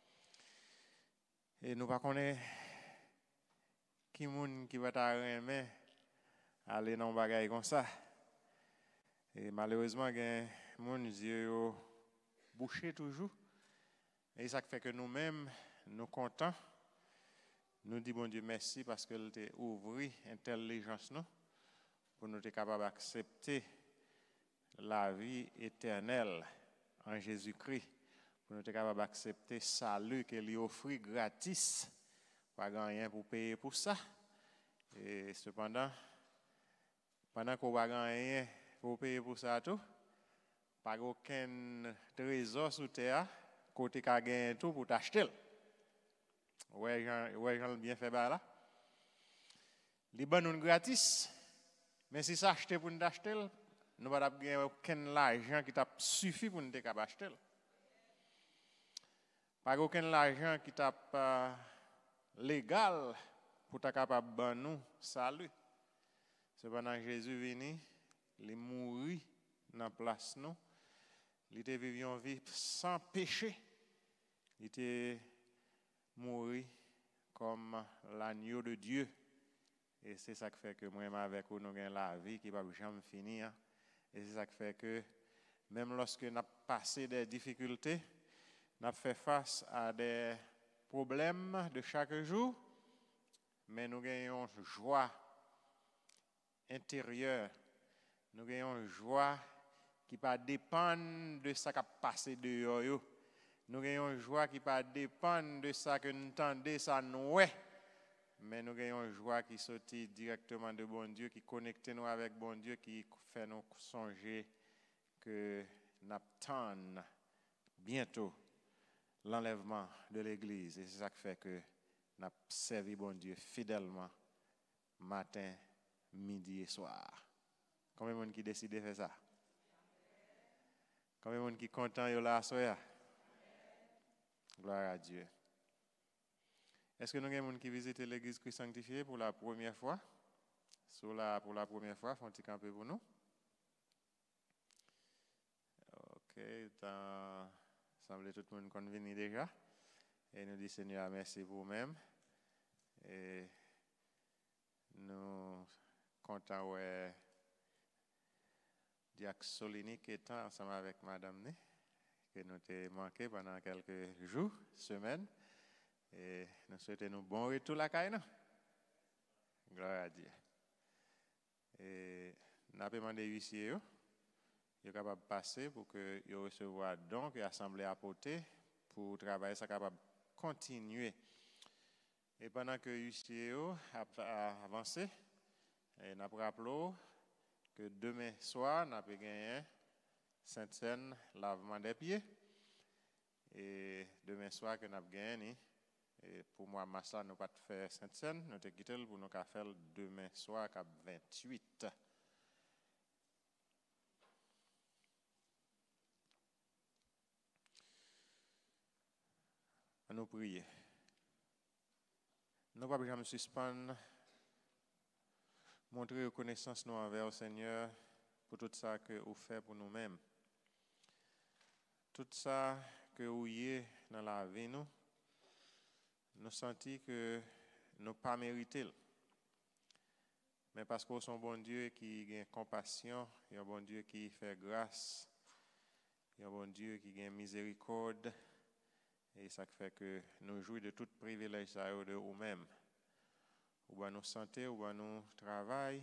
Et nous pas connaître qui moun qui va t'arrêter aller dans bagaille comme ça. Et malheureusement gen moun yeux bouché toujours. Et ça fait que nous-mêmes nous contents. Nous disons bon Dieu merci parce que il t'a ouvert intelligence nous pour nous être capables d'accepter la vie éternelle en Jésus-Christ. Pour nous être capables d'accepter salut qu'il lui offre gratis. Pas rien pour payer pour ça. Et cependant, pendant qu'on va rien pour payer pour ça tout, pas aucun trésor sous terre, côté qu'a gagné tout pour t'acheter. Ouais, Jean, ouais, Jean bien fait là. Li ban nous gratis. Mais si ça acheter pour nous acheter, nous pas gagner aucun argent qui t'a suffi pour nous capable acheter. Pas aucun argent qui t'a pas légal pour ta capable ban nous salut. Cependant Jésus venu, il mourit dans place nous. Il était vécu une vie sans péché. Il était mort comme l'agneau de Dieu. Et c'est ça qui fait que moi avec vous, nous avons la vie qui ne va jamais finir. Et c'est ça qui fait que même lorsque nous avons passé des difficultés, nous avons fait face à des problèmes de chaque jour, mais nous gagnons joie intérieure. Nous gagnons joie qui ne dépend pas de ce qui a passé dehors. Nous avons une joie qui ne dépend pas de ce que nous entendons, ça nous est. Mais nous avons une joie qui sortit directement de bon Dieu, qui connecte nous avec bon Dieu, qui fait nous songer que nous attendons bientôt l'enlèvement de l'Église. Et c'est ça qui fait que nous avons servi bon Dieu fidèlement matin, midi et soir. Combien de gens qui décident de faire ça? Combien de gens qui sont contents de la soirée? Gloire à Dieu. Est-ce que nous avons des gens qui visitent l'église Christ sanctifié pour la première fois? Sur la, pour la première fois, font un peu pour nous? Ok, il semble tout le monde convenu déjà. Et nous disons Seigneur, merci pour vous-même. Et nous comptons ouais, Diac Solini qui est ensemble avec Madame Né, que nous avons manqué pendant quelques jours, semaines. Et nous souhaitons nous bon retour la caille. Gloire à Dieu. Et nous avons demandé huissier, il est capable de passer pour que il recevoir donc l'assemblée à porter pour travailler ça capable de continuer. Et pendant que l'huissier a avancé, nous avons rappelé que demain soir, nous avons gagné Sainte-Seine lavement des pieds. Et demain soir, que nous avons gagné. Et pour moi, Massa, nous pas faire Sainte-Seine, nous avons quitté pour nous faire demain soir à vingt-huit. Nous prions. Nous ne pouvons jamais suspendre, montrer reconnaissance nous envers le Seigneur pour tout ça que vous faites pour nous-mêmes. Tout ça que vous y dans la vie, nous. Nous sentons que nous pas mérité. Mais parce que c'est un bon Dieu qui a compassion, il y a un bon Dieu qui fait grâce, il y a un bon Dieu qui a miséricorde, et ça fait que nous jouissons de tout privilège de nous-mêmes. Ou bien nous santé, ou bien nous travail,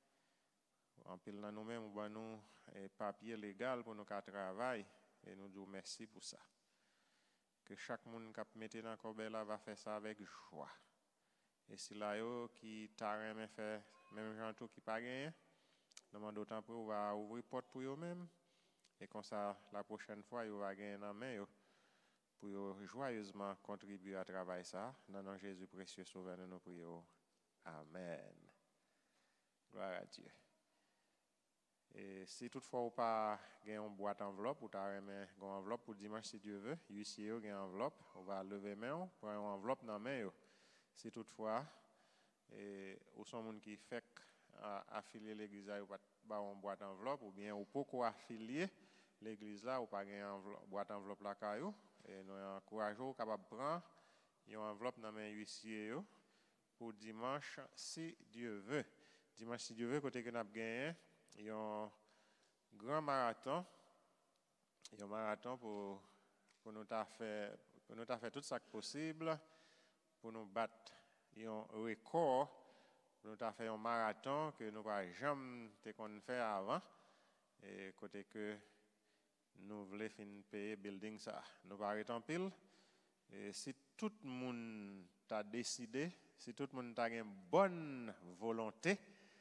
en pile dans nous-mêmes, ou bien nous papier légal pour nous travailler, et nous disons merci pour ça. Que chaque monde qui mette dans le corbeille va faire ça avec joie. Et si là, qui t'a rien fait, même gens qui pas gagné, demande d'autant plus, on va ouvrir porte pour eux-mêmes. Et comme ça, la prochaine fois, ils vont gagner dans main pour joyeusement contribuer à travailler ça. Dans le nom de Jésus précieux, sauveur, nous prions. Amen. Gloire à Dieu. Et si toutefois vous pas une boîte enveloppe, ou t'as une enveloppe pour dimanche si Dieu veut, ici vous avez une enveloppe, on va lever main, pour une enveloppe dans main. Si toutefois, et ou sont gens qui fait affilier l'église là, ou pas une boîte enveloppe, ou bien ou pourquoi affilier l'église là, ou pas une boîte enveloppe là caillou, et nous encourageons capable prendre une enveloppe dans main ici pour dimanche si Dieu veut. Dimanche si Dieu veut, côté que nous avons gagné. Il y a un grand marathon, il y a un marathon pour, pour nous faire pour nous faire tout ça possible, pour nous battre. Il y a un record, pour nous faire un marathon que nous n'avons jamais fait avant, et côté que nous voulons finir payer building ça. Nous allons arrêter en pile. Et si tout le monde a décidé, si tout le monde a une bonne volonté,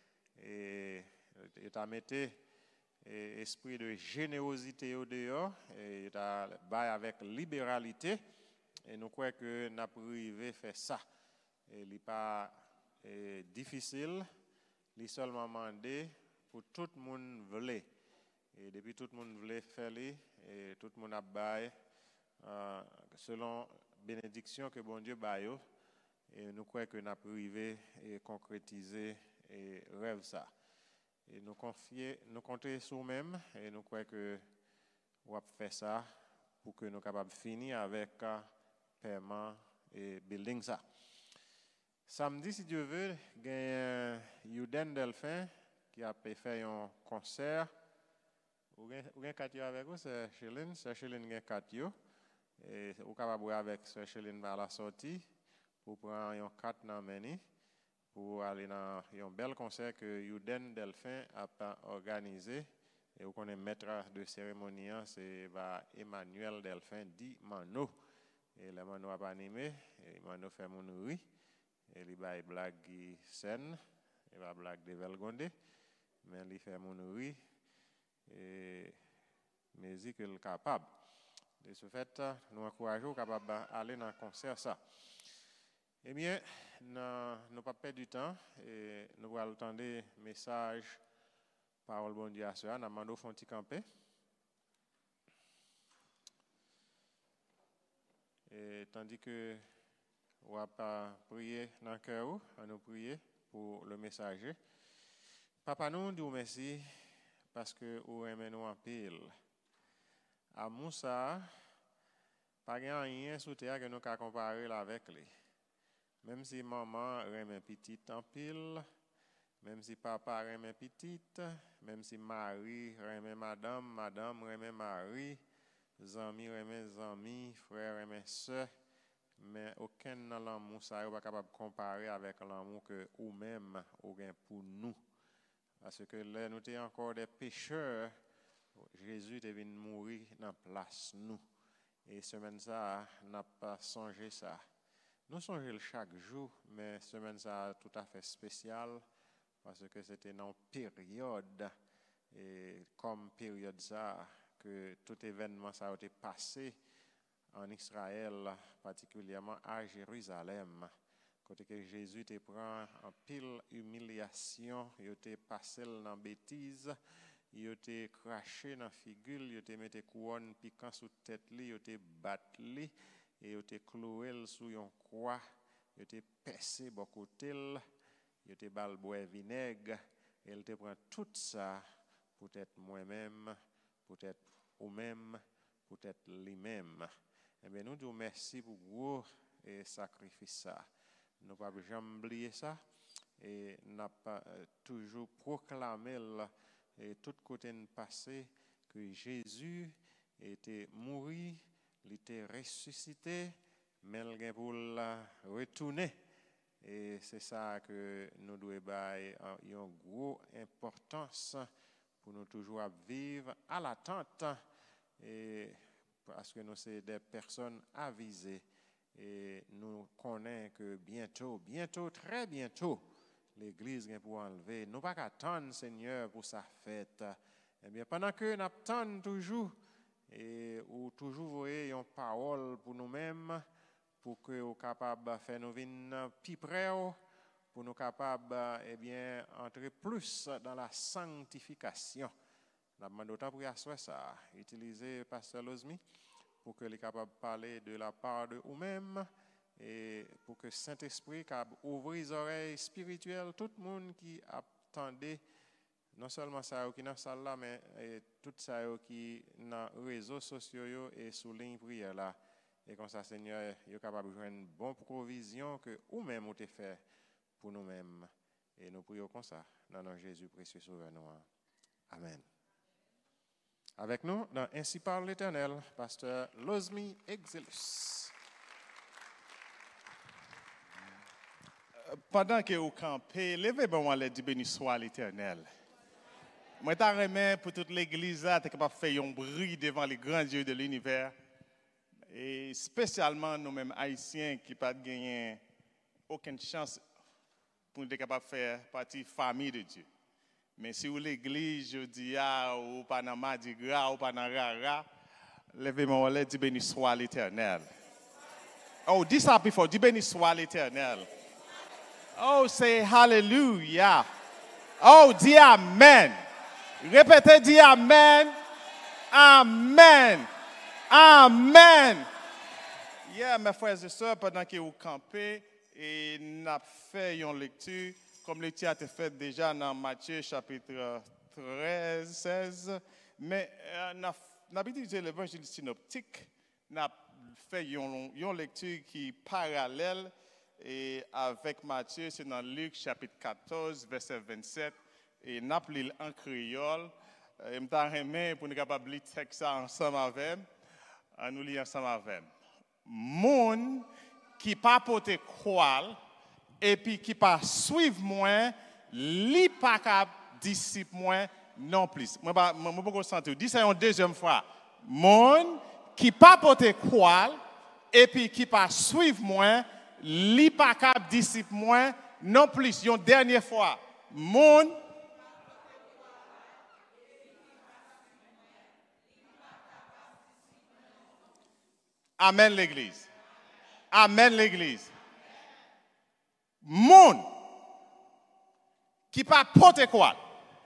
et il t'a mis esprit de générosité au dehors, et il t'a baillé avec libéralité, et nous croyons que nous avons arrivé à faire ça. Et il n'est pas difficile, il est seulement demandé pour tout le monde voler. Et depuis tout le monde voulait faire les, et tout le monde a baillé euh, selon bénédiction que bon Dieu baille. Et nous croyons que nous avons arrivé et concrétiser et rêve ça. Et nous confier, nous compter sur nous-mêmes et nous croyons que nous avons fait ça pour que nous soyons capables de finir avec uh, paiement et building ça. Samedi, si Dieu veut, il y a Yuden Delphin qui a fait un concert. Vous avez quatre avec vous, c'est Chéline. C'est Chéline qui a quatre. Et vous êtes capable avec Chéline à la sortie pour prendre un quatre dans Meni pour aller dans un bel concert que Yuden Delphin a organisé. Et vous connaissez le maître de cérémonie, c'est Emmanuel Delphin dit Mano. Et le Mano a animé, et Mano fait mon riz. Et il va blague scène, il va blague de Velgonde, mais il fait mon riz et musique est capable. De ce fait, nous encourageons capable d'aller dans le concert ça. Eh bien, nous n'avons pas perdu du temps et nous allons entendre des messages parole bon Dieu à ceux-là. Nous allons faire un petit camper. Et tandis que on va pas prier dans le cœur, on nous prier pour le messager. Papa, nous disons merci parce que vous aimez nous en pile. À Moussa, pas rien sous terre que nous pouvons comparer avec lui. Même si maman aime petite en pile, même si papa aime petite, même si Marie aime madame, madame aime Marie, amis aime amis, frère aime soeur. Mais aucun dans l'amour ça n'est pas capable de comparer avec l'amour que vous-même vous avez pour nous. Parce que là, nous sommes encore des pécheurs. Jésus est venu mourir dans la place nous. Et semaine ça, n'a pas songé ça. Nous songeons chaque jour, mais semaine ça tout à fait spécial parce que c'était dans une période et comme période ça que tout événement ça a été passé en Israël, particulièrement à Jérusalem. Côté que Jésus te prend en pile humiliation, il te passé dans bêtise, il te craché dans figure, il te mette couronne piquant sous tête li, il te battu et il te cloué sous une croix, il te percé beaucoup tel, il te balboé vinaigre, et il te prend tout ça pour être moi-même, pour être ou-même, pour être lui-même. Eh bien, nous disons merci pour gros et sacrifice ça. Nous ne pouvons jamais oublier ça et n'a pas euh, toujours proclamé et tout côté de passé que Jésus était mort, il était ressuscité, mais il est pour retourner. Et c'est ça que nous devons donner une grosse importance pour nous toujours vivre à l'attente. Et parce que nous sommes des personnes avisées et nous connaissons que bientôt, bientôt, très bientôt, l'Église vient pour enlever. Nous ne pouvons pas attendre, Seigneur, pour sa fête. Eh bien, pendant que nous attendons toujours, et ou toujours voyez une parole pour nous-mêmes, pour que nous soyons capables de faire nos vies plus près, pour nous capables, eh bien, entrer plus dans la sanctification. Nous avons d'autant pour assurer ça, utiliser Pasteur Lozmi pour que les capable de parler de la part de vous-même et pour que Saint-Esprit ouvre les oreilles spirituelles, tout le monde qui attendait, non seulement ça qui est dans la salle là, mais tout ça qui est dans les réseaux sociaux et sous ligne prière là. Et comme ça, Seigneur, vous êtes capable de jouer une bonne provision que vous-même vous avez fait pour nous-mêmes. Et nous prions comme ça, dans notre Jésus précieux sauveur nous. Amen. Avec nous, dans Ainsi parle l'Éternel, Pasteur Lozmi Exilus. Pendant que vous campez, levez-moi les dix béni soit l'Éternel. Moi, je remercie pour toute l'Église, tu es capable de faire un bruit devant les grands dieux de l'univers. Et spécialement nous-mêmes Haïtiens qui n'ont pas gagné aucune chance pour être capable de faire partie de la famille de Dieu. Mais si vous l'église, je dis, ou pas dans Mardi Gras, ou pas dans Rara, levez-moi, les dis béni soit l'Éternel. Oh, dis ça plus fort, dis béni soit l'Éternel. Oh, say hallelujah. Oh, dis amen. Répétez, dis Amen. Amen. Amen. Yeah, mes frères et sœurs, pendant que vous campez, et nous avons fait une lecture, comme lecture a été faite déjà dans Matthieu chapitre treize, seize, mais euh, nous avons utilisé l'évangile synoptique, nous avons fait une, une lecture qui est parallèle et avec Matthieu, c'est dans Luc chapitre quatorze, verset vingt-sept, et nous avons lu en créole. Je me suis pour nous capables de lire le texte ensemble avec nous. Nous lisons ensemble avec moun qui pas porter croire et puis qui pas suivre moi, li pas cap disciple moi non plus. Moi pas moi pas sentir. Dis ça une deuxième fois. Moun qui pas porter croire et puis qui pas suivre moi, li pas cap disciple moi non plus. Une dernière fois. Moun Amen l'église. Amen l'église. Moun qui pas porter quoi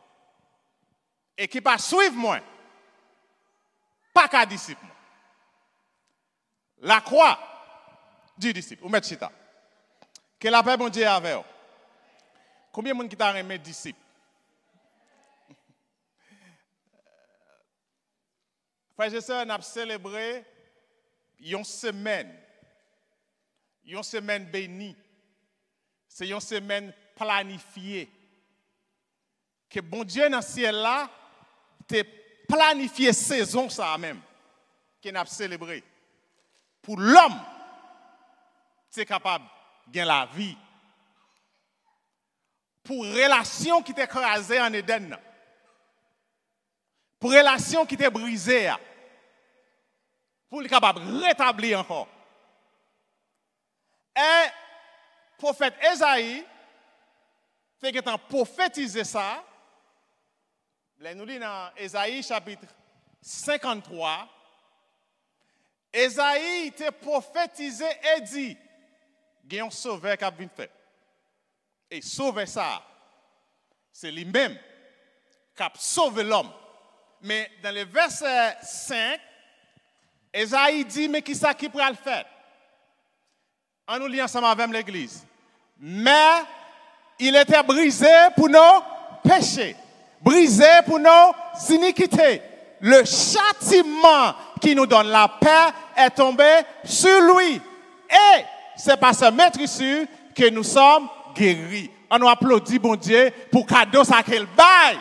et qui pas suivre moi, pas qu'à disciple. La croix du disciple. Ou mettez chita. Que la paix bon Dieu avec vous. Combien de monde qui t'a remis disciple? Frères et sœurs, nous avons célébré une semaine, une semaine bénie, c'est une semaine planifiée. Que bon Dieu dans le ciel là, te planifié saison ça même, qu'on a célébré. Pour l'homme, c'est capable de gagner la vie. Pour relation qui t'est écrasée en Éden. Pour relation qui t'est brisée. Pour être capable de rétablir encore. Et prophète Esaïe fait qu'il a prophétisé ça. Nous lisons dans Esaïe chapitre cinquante-trois. Esaïe était prophétisé et dit, il y a un sauveur qui a bien fait. Et sauver ça, c'est lui-même qui a sauvé l'homme. Mais dans le verset cinq, Esaïe dit, mais qui ça qui pourra le faire? On nous lit ensemble avec l'église. Mais il était brisé pour nos péchés, brisé pour nos iniquités. Le châtiment qui nous donne la paix est tombé sur lui. Et c'est par sa maîtrise que nous sommes guéris. On nous applaudit, bon Dieu, pour cadeau ça qu'il baille.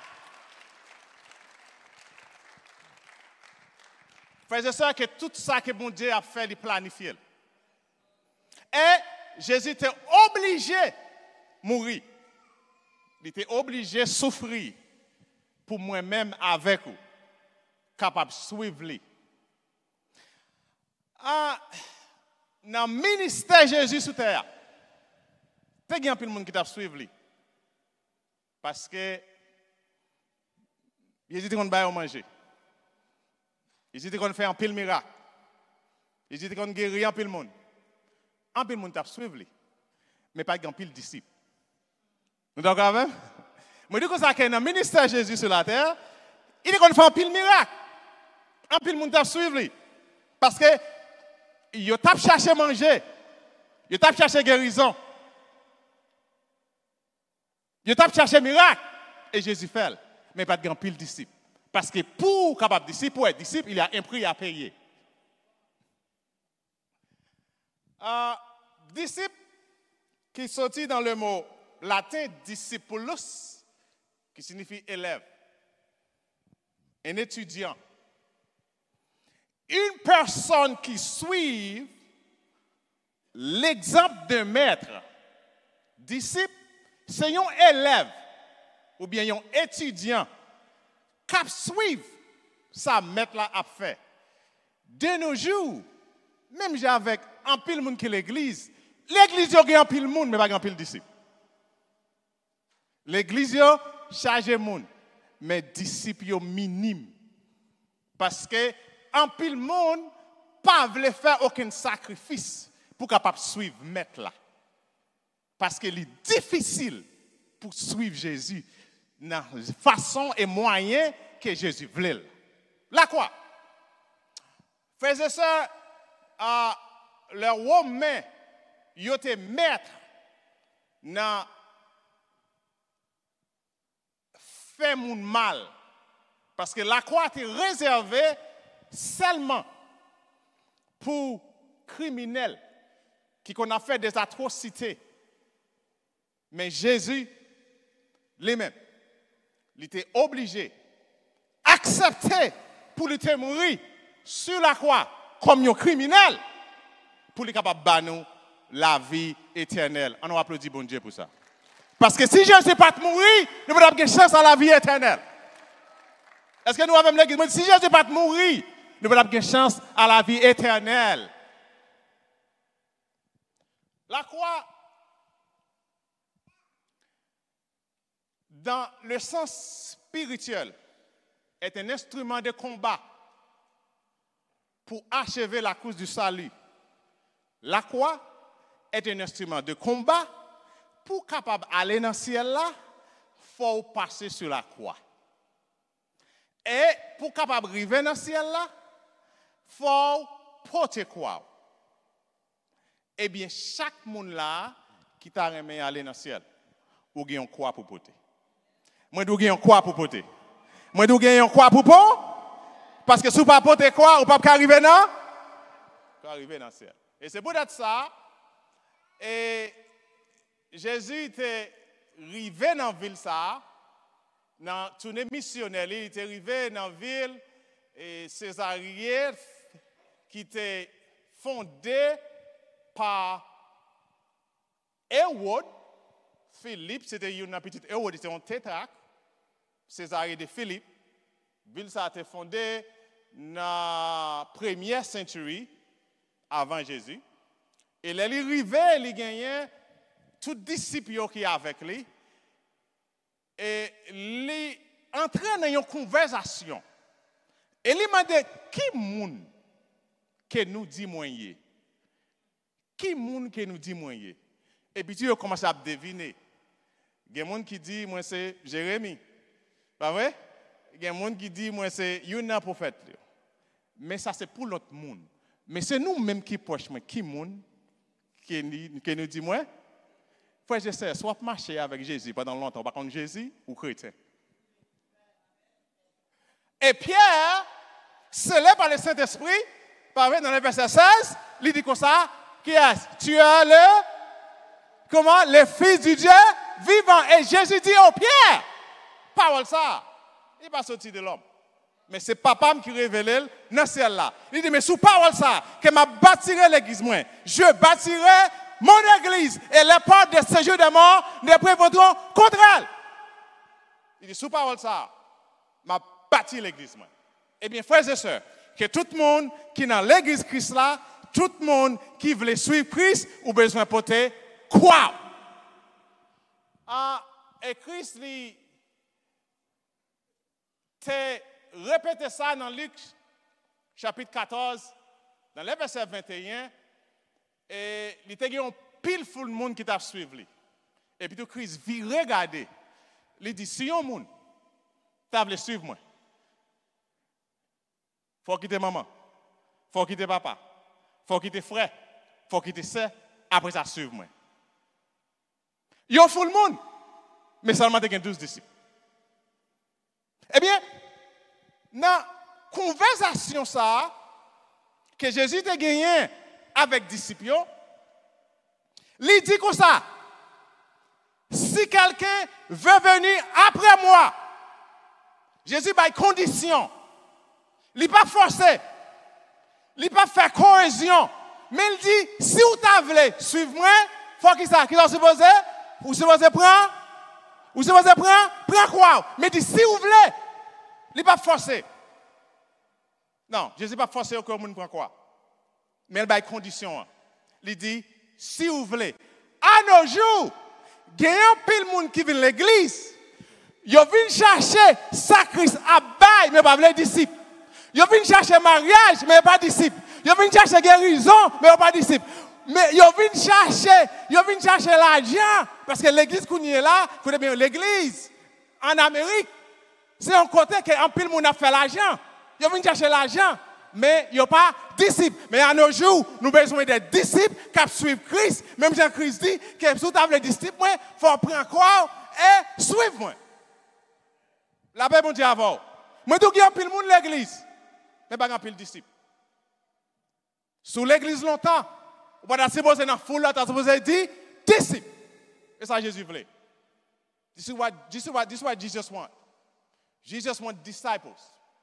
Frères et sœurs, que tout ça que bon Dieu a fait, il planifié. Et Jésus était obligé de mourir. Il était obligé de souffrir pour moi-même avec vous, capable de suivre lui. Ah, dans le ministère de Jésus sur terre, il y a un peu de monde qui t'a suivi lui. Parce que Jésus était qu'on va manger. Jésus était qu'on fait un pile miracle. Jésus était qu'on guérit un pile monde. Un pile monde t'a suivi lui. Mais pas un pile disciple. Nous d'accord avec? Moi je dis que ça que dans le ministère de Jésus sur la terre, il est qu'on fait un pile miracle. Un pile monde t'a suivi lui. Parce que il t'a cherché manger. Il t'a cherché guérison. Il t'a cherché miracle. Et Jésus fait. Mais pas de grand pile disciple. Parce que pour capable disciple, pour être disciple, il y a un prix à payer. Euh, disciple qui sortit dans le mot latin discipulus, qui signifie élève, un étudiant. Une personne qui suit l'exemple d'un maître. Disciple, c'est un élève ou bien un étudiant qui suit ça maître là a fait. De nos jours, même j'ai avec un pile monde qui l'église, l'église a un pile monde mais pas un pile disciple. L'église a chargé monde mais disciple minime. Parce que un pile monde pas veut faire aucun sacrifice pour capable suivre maître là. Parce que c'est difficile pour suivre Jésus. dans la façon et moyen que Jésus voulait. La quoi? Frères et sœurs, euh, le Romain, ils étaient maîtres dans faire mon mal. Parce que la croix était réservée seulement pour criminels qui ont fait des atrocités. Mais Jésus, lui-même, il était obligé d'accepter pour lui mourir sur la croix comme un criminel pour lui capable de battre la vie éternelle. On applaudit bon Dieu pour ça. Parce que si Jésus n'est pas mourir, nous avons une chance à la vie éternelle. Est-ce que nous avons l'église? Si Jésus n'est pas mourir, nous avons une chance à la vie éternelle. La croix, dans le sens spirituel, est un instrument de combat pour achever la course du salut. La croix est un instrument de combat pour capable aller dans le ciel là, il faut passer sur la croix. Et pour capable arriver dans le ciel là, il faut porter quoi? Eh bien, chaque monde là qui t'a remis aller dans le ciel, ou gagne quoi pour porter? Moi, je gagne quoi pour porter? Moi, je gagne quoi pour porter? Parce que si vous ne pouvez pas porter quoi, vous ne pouvez pas arriver dans? Vous arriver dans le ciel. Et c'est pour être ça. Et Jésus était arrivé dans la ville, ça, dans la tournée missionnaire, il était arrivé dans la ville et Césarienne qui était fondée par Hérode. Philippe, c'était une petite Hérode, c'était un tétrarque. Césarée de Philippe. La ville ça a été fondée dans la première centurie avant Jésus. Et là, il arrivait, il gagnait tous les disciples qui étaient avec lui. Et il entrait dans une conversation. Et il demandait qui moun que nous dit moyen? Qui moun que nous dit moyen? Et puis il a commencé à deviner. Il y a des gens qui disent moi c'est Jérémie. Pas vrai? Il y a des gens qui disent moi c'est Yuna prophète. Mais ça c'est pour l'autre monde. Mais c'est nous-mêmes qui proche moi qui moun qui nous dit moi. Frère je sais soit marcher avec Jésus pendant longtemps par contre Jésus ou chrétien. Et Pierre, scellé par le Saint-Esprit, par dans le verset seize, il dit comme ça, qui est-ce? Tu es le, comment? Le Fils du Dieu vivant. Et Jésus dit au Pierre, parole ça, il va sortir de l'homme. Mais c'est papa qui révèle dans ce ciel-là. Il dit, mais sous parole ça, que m'a bâtirai l'église, moi, je bâtirai mon église et les portes de séjour des morts ne prévaudront contre elle. Il dit, sous parole ça, m'a bâti l'église, moi. Eh bien, frères et sœurs, que tout le monde qui est dans l'église Christ là, tout le monde qui veut suivre Christ, ou besoin de porter quoi? Ah, et Christ, lui, te répété ça dans Luc, chapitre quatorze, dans le verset vingt et un, et il y a un pile full de monde qui t'a suivi. Et puis tout Christ vit regarder. Il dit, si un monde t'a voulu suivre moi, faut quitter maman, faut quitter papa, faut quitter frère, faut quitter sœur, après ça suivre moi. Il y a un full monde, mais seulement il y a douze disciples. Eh bien, dans la conversation ça, que Jésus a gagné avec les disciples, il dit comme ça, si quelqu'un veut venir après moi, Jésus a une condition. Il n'est pas forcé. Il n'est pas fait cohésion. Mais il dit, si vous voulez suivre moi, il faut qu'il ça. Qui sont supposé? Vous supposez prendre? Vous supposez prendre? Prends quoi? Mais il dit, si vous voulez, il n'est pas forcé. Non, Jésus n'est pas forcé au monde prend quoi? Mais il a une condition. Il dit, si vous voulez. À nos jours, il y a un pile de monde qui vient à l'église. Ils viennent chercher sacrifice à bail, mais pas les disciples. Ils viennent chercher mariage, mais pas disciples. Ils viennent chercher guérison, mais pas disciples. Mais ils viennent chercher, ils viennent chercher l'argent, parce que l'église qu'on est là, il faut bien l'église en Amérique, c'est un côté que un pile moun a fait l'argent. Ils viennent chercher l'argent, mais ils n'ont pas disciples. Mais à nos jours, nous avons besoin des disciples qui suivent Christ. Même Jean-Christ dit que si vous avez les disciples, il faut prendre croire et suivre moi. La paix, mon Dieu, avant. Moi, je dis un pile moun l'église, mais pas un pile disciple. Sous l'église longtemps, vous êtes supposé dans la foule, vous êtes supposé dire disciple. Et ça, Jésus voulait. This is what, this is what, this is what Jesus wants. Jesus wants disciples.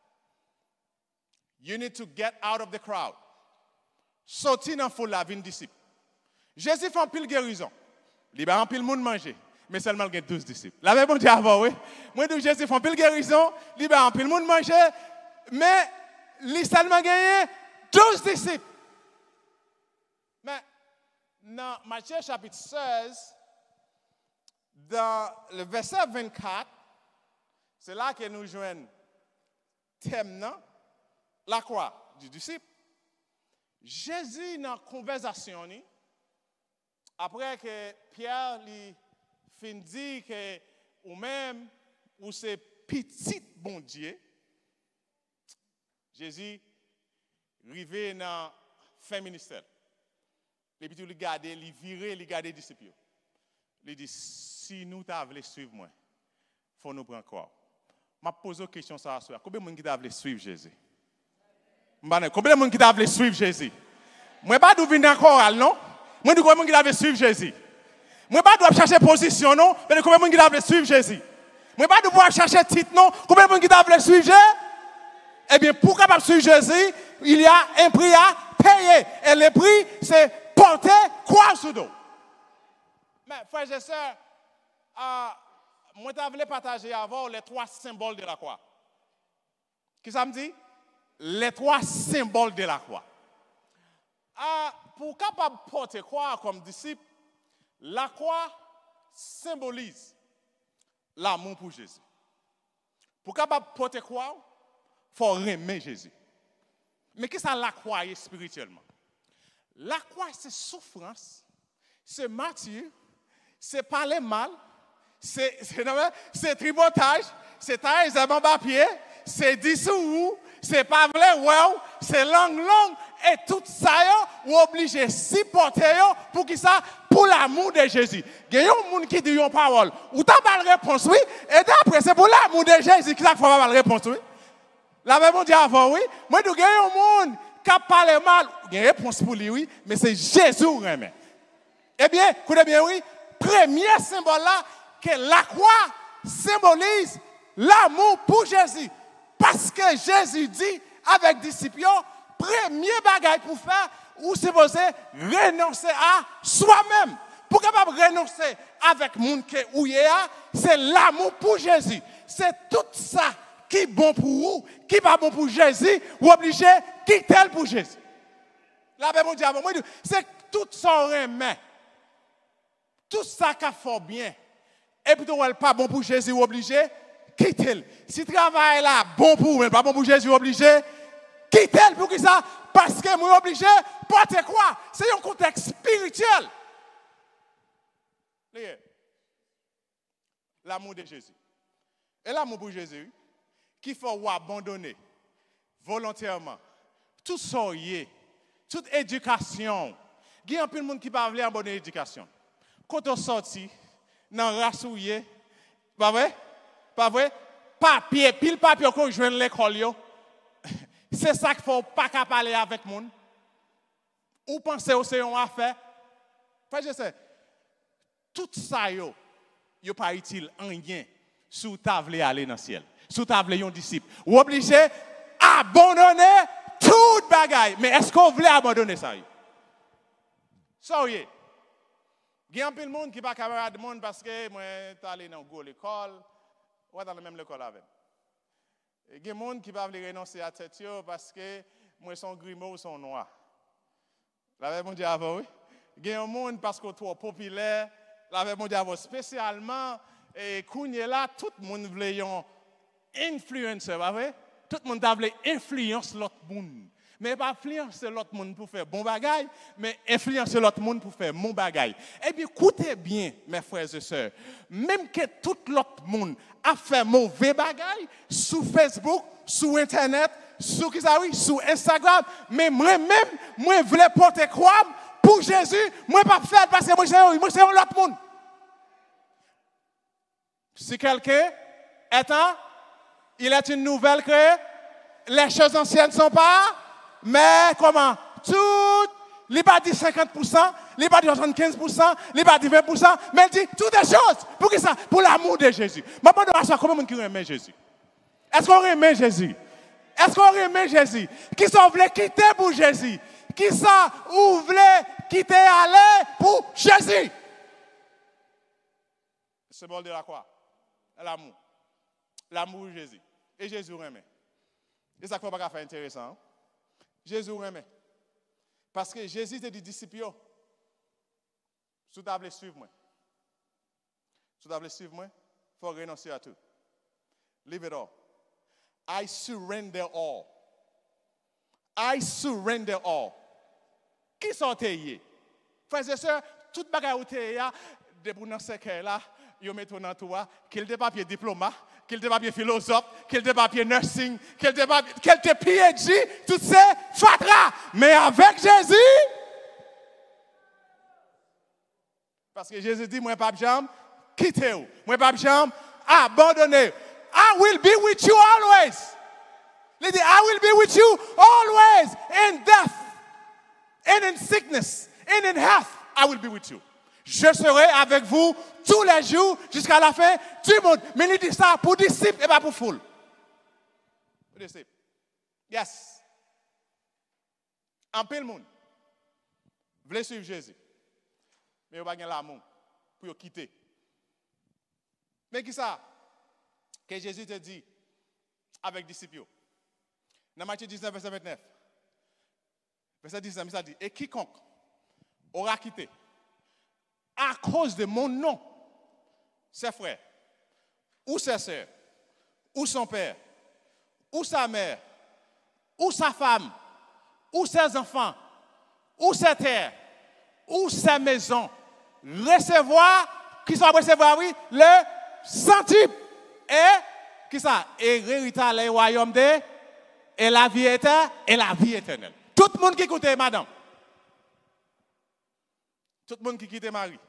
You need to get out of the crowd. Sorti dans la foule, la vie disciple. Jésus fait un pile guérison. Il va un pile monde manger. Mais seulement il y a douze disciples. La même bon Dieu avant, oui. Moi, je Jésus fait un pile guérison. Il va un pile monde manger. Mais il seulement gagné douze disciples. Mais dans Matthieu chapitre seize, dans le verset vingt-quatre, c'est là que nous joignons thème, non? La croix du disciple. Jésus, dans la conversation, après que Pierre lui fin dit que ou même, ou c'est petit bon Dieu, Jésus arrivé dans fin ministère. Et puis il regarde, il vire, il regarde les disciples. Il dit, si nous t'avons suivre moi, il faut nous prendre quoi? Je pose une question ça. Combien de monde qui t'a suivre Jésus? Combien de monde qui t'a suivre Jésus? Moi, je ne vais pas venir encore, non? Moi, je ne vais pas combien de monde qui t'a suivre Jésus? Moi, je ne vais pas chercher position, non? Mais combien de monde qui t'a suivre Jésus? Moi, je ne vais pas chercher titre, non? Combien de monde qui t'a suivre Jésus? Eh bien, pour capable suivre Jésus, il y a un prix à payer. Et le prix, c'est porter quoi sous dos? Mais, frères et sœurs, euh, moi, je voulais partager avant les trois symboles de la croix. Qu'est-ce que ça me dit? Les trois symboles de la croix. Euh, pour capable porter croix comme disciple, la croix symbolise l'amour pour Jésus. Pour capable porter croix, il faut aimer Jésus. Mais qu'est-ce que la croix est spirituellement? La croix, c'est souffrance, c'est martyr, c'est parler mal, c'est, c'est, c'est tripotage, c'est tailler les hommes à pied, c'est dissous, c'est pas vrai, wow, c'est langue longue, et tout ça, vous obligez de supporter pour qui ça? Pour l'amour de Jésus. Il y a des gens qui disent une parole, ou tu as pas de réponse, oui, et d'après, c'est pour l'amour de Jésus qui ça faut pas de réponse, oui. La même dit avant, oui, moi, il y a des gens qui parlent mal, il y a une réponse pour lui, oui, mais c'est Jésus, vraiment. Eh bien, écoutez bien, oui, premier symbole là, que la croix symbolise l'amour pour Jésus. Parce que Jésus dit avec disciples, premier bagage pour faire, ou c'est supposé renoncer à soi-même. Pour capable renoncer avec le monde que ou c'est l'amour pour Jésus. C'est tout ça qui est bon pour vous, qui n'est pas bon pour Jésus, ou obligé de quitter pour Jésus. La Bible dit avant moi, c'est tout ça remet. Tout ça qui fait bien. Et puis, elle n'est pas bon pour Jésus, ou obligé de quitter. Si le travail là bon pour vous, mais pas bon pour Jésus, obligé de quitter. Pour qui ça? Parce que moi, obligé de porter quoi? C'est un contexte spirituel. L'amour de Jésus. Et l'amour pour Jésus, qu'il faut abandonner volontairement. Tout ça y est, toute éducation. Il y a un peu de monde qui ne peut pas abandonner l'éducation. Quand on sortit, dans la rassouillé, pas vrai? Pas vrai? Papier, pile papier qu'on joue à l'école, c'est ça qu'il ne faut pas parler avec le monde. Ou penser que c'est une affaire. Je sais, tout ça, yo, yo pas utile en rien si vous voulez aller dans le ciel. Si vous voulez un disciple. Vous obligé d'abandonner toute bagaille. Mais est-ce que vous voulez abandonner ça? Ça, oui. Il y a un peu de monde qui n'est pas camarade de monde parce que moi, je suis allé dans l'école, ou dans la même école avec. Il y a des gens qui ne peuvent pas renoncer à la tête parce que moi, son grimaud sont noirs. La même dit avant, oui. Il y a des gens parce que trop populaire, la même dit avant, spécialement, et Kounya là, tout le monde voulait un influenceur, pas vrai? Tout le monde voulait influencer l'autre monde. Mais pas influencer l'autre monde pour faire bon bagaille, mais influencer l'autre monde pour faire mon bagaille. Eh bien, écoutez bien, mes frères et sœurs, même que tout l'autre monde a fait mauvais bagaille sur Facebook, sur Internet, sur, sur Instagram, mais moi-même, moi, je voulais porter croix pour Jésus, moi, pas faire parce que moi, c'est l'autre monde. Si quelqu'un est un, il est une nouvelle créée, les choses anciennes ne sont pas. Mais comment? Tout, il n'a pas dit cinquante pour cent, il n'a pas dit soixante-quinze pour cent, il n'a pas dit vingt pour cent, mais il dit toutes les choses. Pour qui ça? Pour l'amour de Jésus. Je me demande comment on aime Jésus. Est-ce qu'on aime Jésus? Est-ce qu'on aime Jésus? Qui sont voulait quitter pour Jésus? Qui sont ou voulait quitter aller pour Jésus? C'est bon de la quoi? L'amour. L'amour de Jésus. Et Jésus aime. Et ça ne faut pas faire intéressant. Jésus aimait. Parce que Jésus te dit disciples, si tu veux suivre moi, si tu veux suivre moi, il faut renoncer à tout. Leave it all. I surrender all. I surrender all. Qui sont tes frères et sœurs, toute bagarre où tu es, de dans ce cas-là, ils mettent dans toi, qu'il des papiers diplôme, qu'il des papiers philosophe, qu'il des papiers nursing, qu'il des papiers, qu'il des P H D, tout ça, fatra. Mais avec Jésus, parce que Jésus dit, moi, pas jambe, quittez-vous. Moi, pas jambe, abandonnez. I will be with you always. Il dit, I will be with you always in death, and in sickness, and in health. I will be with you. Je serai avec vous tous les jours jusqu'à la fin du monde. Mais il dit ça pour disciples et pas pour foule. Pour disciples. Yes. En peu le monde. Vous voulez suivre Jésus. Mais vous n'avez pas l'amour pour quitter. Mais qui ça? Que Jésus te dit avec disciples. Dans Matthieu dix-neuf, verset vingt-neuf. Verset dix-neuf, il dit, et quiconque aura quitté à cause de mon nom, ses frères, ou ses sœurs, ou son père, ou sa mère, ou sa femme, ou ses enfants, ou ses terres, ou ses maisons, recevoir, qui soit recevoir, oui, le centuple, et, qui ça, hérita le royaume de, et la vie éternelle, et la vie éternelle. Tout le monde qui écoute, madame. Tout le monde qui quitte Marie.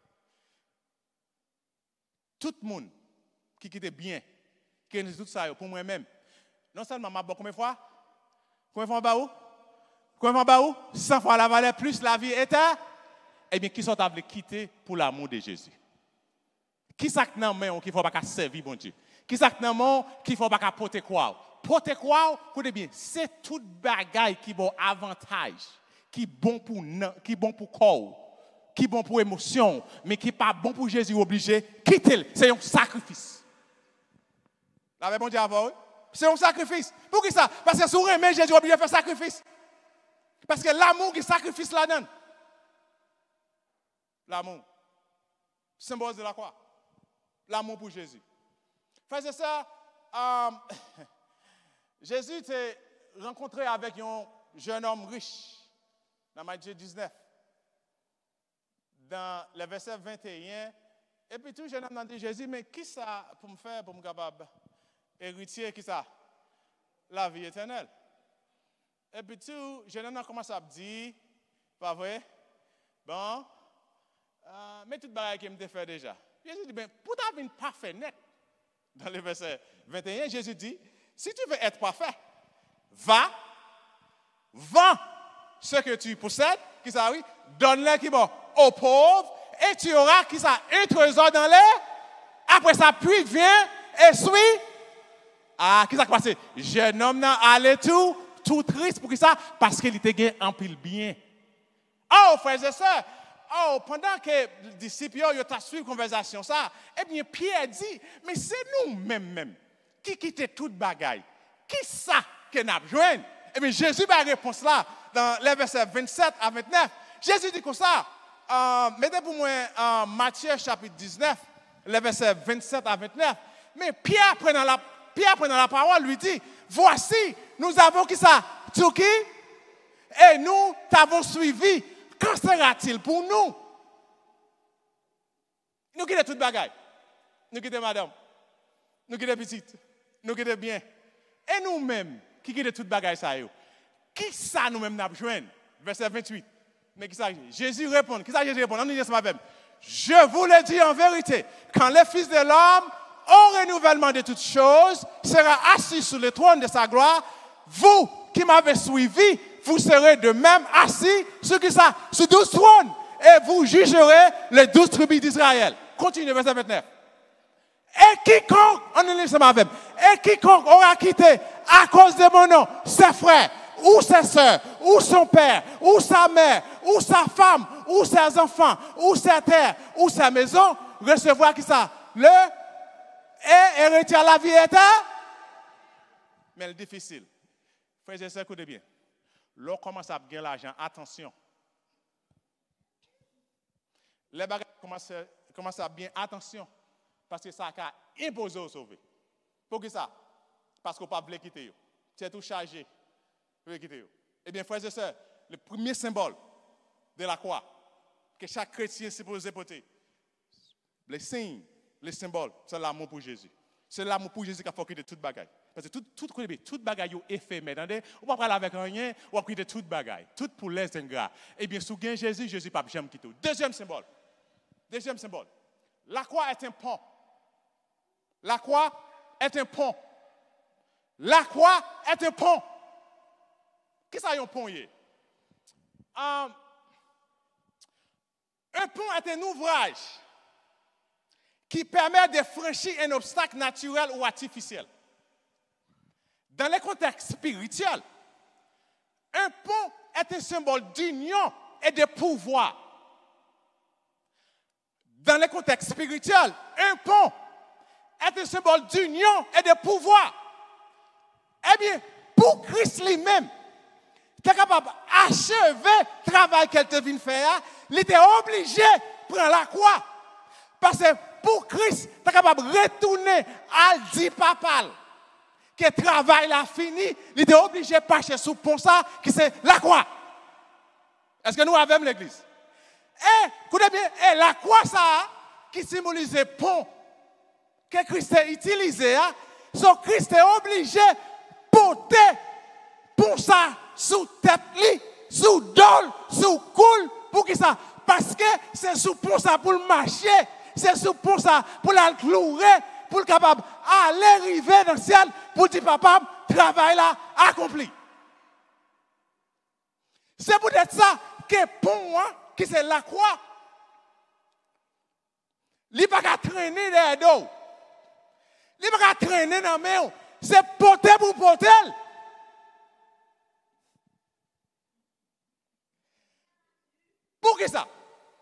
Tout le monde qui quitte bien, qui est tout ça pour moi-même. Non seulement ma combien de fois? Combien de fois en bas où? Combien de fois en bas où? cent fois la valeur plus la vie éternelle. Eh bien, qui sont appelés quitter pour l'amour de Jésus? Qui s'acte dans main qui ne faut pas servir bon Dieu? Qui s'acte dans main qui ne faut pas porter quoi? Porter quoi? Écoutez bien, c'est toute bagaille qui bon avantage, qui bon pour qui bon pour corps. Qui est bon pour émotion, mais qui n'est pas bon pour Jésus, obligé, quitter-le. C'est un sacrifice. La bon Dieu avant, c'est un sacrifice. Pour qui ça? Parce que si vous aimez Jésus, obligé de faire sacrifice. Parce que l'amour qui sacrifice là-dedans. L'amour. Symbole de la croix. L'amour pour Jésus. Frères et sœurs, euh, Jésus s'est rencontré avec un jeune homme riche dans Matthieu dix-neuf. Dans le verset vingt et un, et puis tout jeune homme a dit Jésus, mais qui ça pour me faire, pour me capable héritier, qui ça? La vie éternelle. Et puis tout jeune homme a commencé à dire, pas vrai? Bon, euh, mais tout le bagage qui me fait déjà. Jésus dit, ben, pour t'avoir une parfaite net, dans le verset vingt et un, Jésus dit, si tu veux être parfait, va, vends ce que tu possèdes, qui ça oui, donne-le qui bon aux pauvres, et tu auras qui ça un trésor dans l'air. Après ça, puis viens et suis. Ah, qui ça qui passe? Jeune homme n'a allé tout, tout triste pour qui ça? Parce qu'il était gagné en pile bien. Oh, frères et sœurs, oh, pendant que les disciples ont suivi la conversation, ça, eh bien, Pierre dit, mais c'est nous-mêmes même qui quittons toute bagaille. Qui ça que nous avons besoin? Eh bien, Jésus a la réponse là, dans les versets vingt-sept à vingt-neuf. Jésus dit comme ça, euh, mettez pour moi euh, Matthieu chapitre dix-neuf, les versets vingt-sept à vingt-neuf. Mais Pierre prenant la, Pierre prenant la parole lui dit, voici, nous avons qui ça? Tout qui? Et nous t'avons suivi. Qu'en sera-t-il pour nous? Nous quittons toute bagaille. Nous quittons madame. Nous quittons petite. Nous quittons bien. Et nous-mêmes, qui quittons toute bagaille ça yo? Qui ça nous-mêmes n'a besoin? Verset vingt-huit. Mais qui ça? Jésus répond. Qui ça Jésus répond? On dit ça même. Je vous le dis en vérité, quand le Fils de l'homme, au renouvellement de toutes choses, sera assis sur le trône de sa gloire, vous qui m'avez suivi, vous serez de même assis sur qui ça? Sur douze trônes. Et vous jugerez les douze tribus d'Israël. Continue, verset vingt-neuf. Et quiconque, on est ensemble avec, et quiconque aura quitté à cause de mon nom ses frères, ou ses soeurs, ou son père, ou sa mère, ou sa femme, ou ses enfants, ou sa terre, ou sa maison, recevra qui ça? Le et hériter la vie éternelle. Mais le difficile. Frères et sœurs, écoutez bien. L'on commence à gagner l'argent, attention. Les bagages commencent, commencent à bien, attention. Parce que ça a imposé au sauver. Pour qui ça? Parce qu'on ne peut pas quitter. C'est tout chargé. Vous pouvez quitter. Eh bien, frères et sœurs, le premier symbole de la croix que chaque chrétien est supposé porter, les signes, les symboles, c'est l'amour pour Jésus. C'est l'amour pour Jésus qui a fait quitter toute bagaille. Parce que tout, tout, toute bagaille est éphémère. On ne peut pas parler avec rien, on va quitter toute bagaille. Tout pour les ingrats. Eh bien, sous gain Jésus, Jésus ne peut jamais quitter. Deuxième symbole. Deuxième symbole. La croix est un pont. La croix est un pont. La croix est un pont. Qu'est-ce que c'est un pont? Um, un pont est un ouvrage qui permet de franchir un obstacle naturel ou artificiel. Dans le contexte spirituel, un pont est un symbole d'union et de pouvoir. Dans le contexte spirituel, un pont est un symbole d'union et de pouvoir. Eh bien, pour Christ lui-même, il est capable d'achever le travail qu'elle te vient faire, il était obligé de prendre la croix. Parce que pour Christ, il est capable de retourner à dire papa que le travail a fini, il était obligé de passer sous pont ça, qui c'est la croix. Est-ce que nous avons l'église? Et, écoutez bien, et la croix ça, qui symbolise le pont que Christ a utilisé, hein, so Christ est obligé de porter pour ça sous tête, sous dol, sous coule, pour qui ça? Parce que c'est sous pour ça pour marcher, c'est sous pour ça pour la clouer, pour le capable aller arriver dans le ciel, pour dire papa, travail là accompli. C'est peut-être ça que pour moi, qui c'est la croix, il ne peut pas traîner dans le dos. Il ne peut pas traîner dans la main. C'est porter pour porter. Pour qui ça?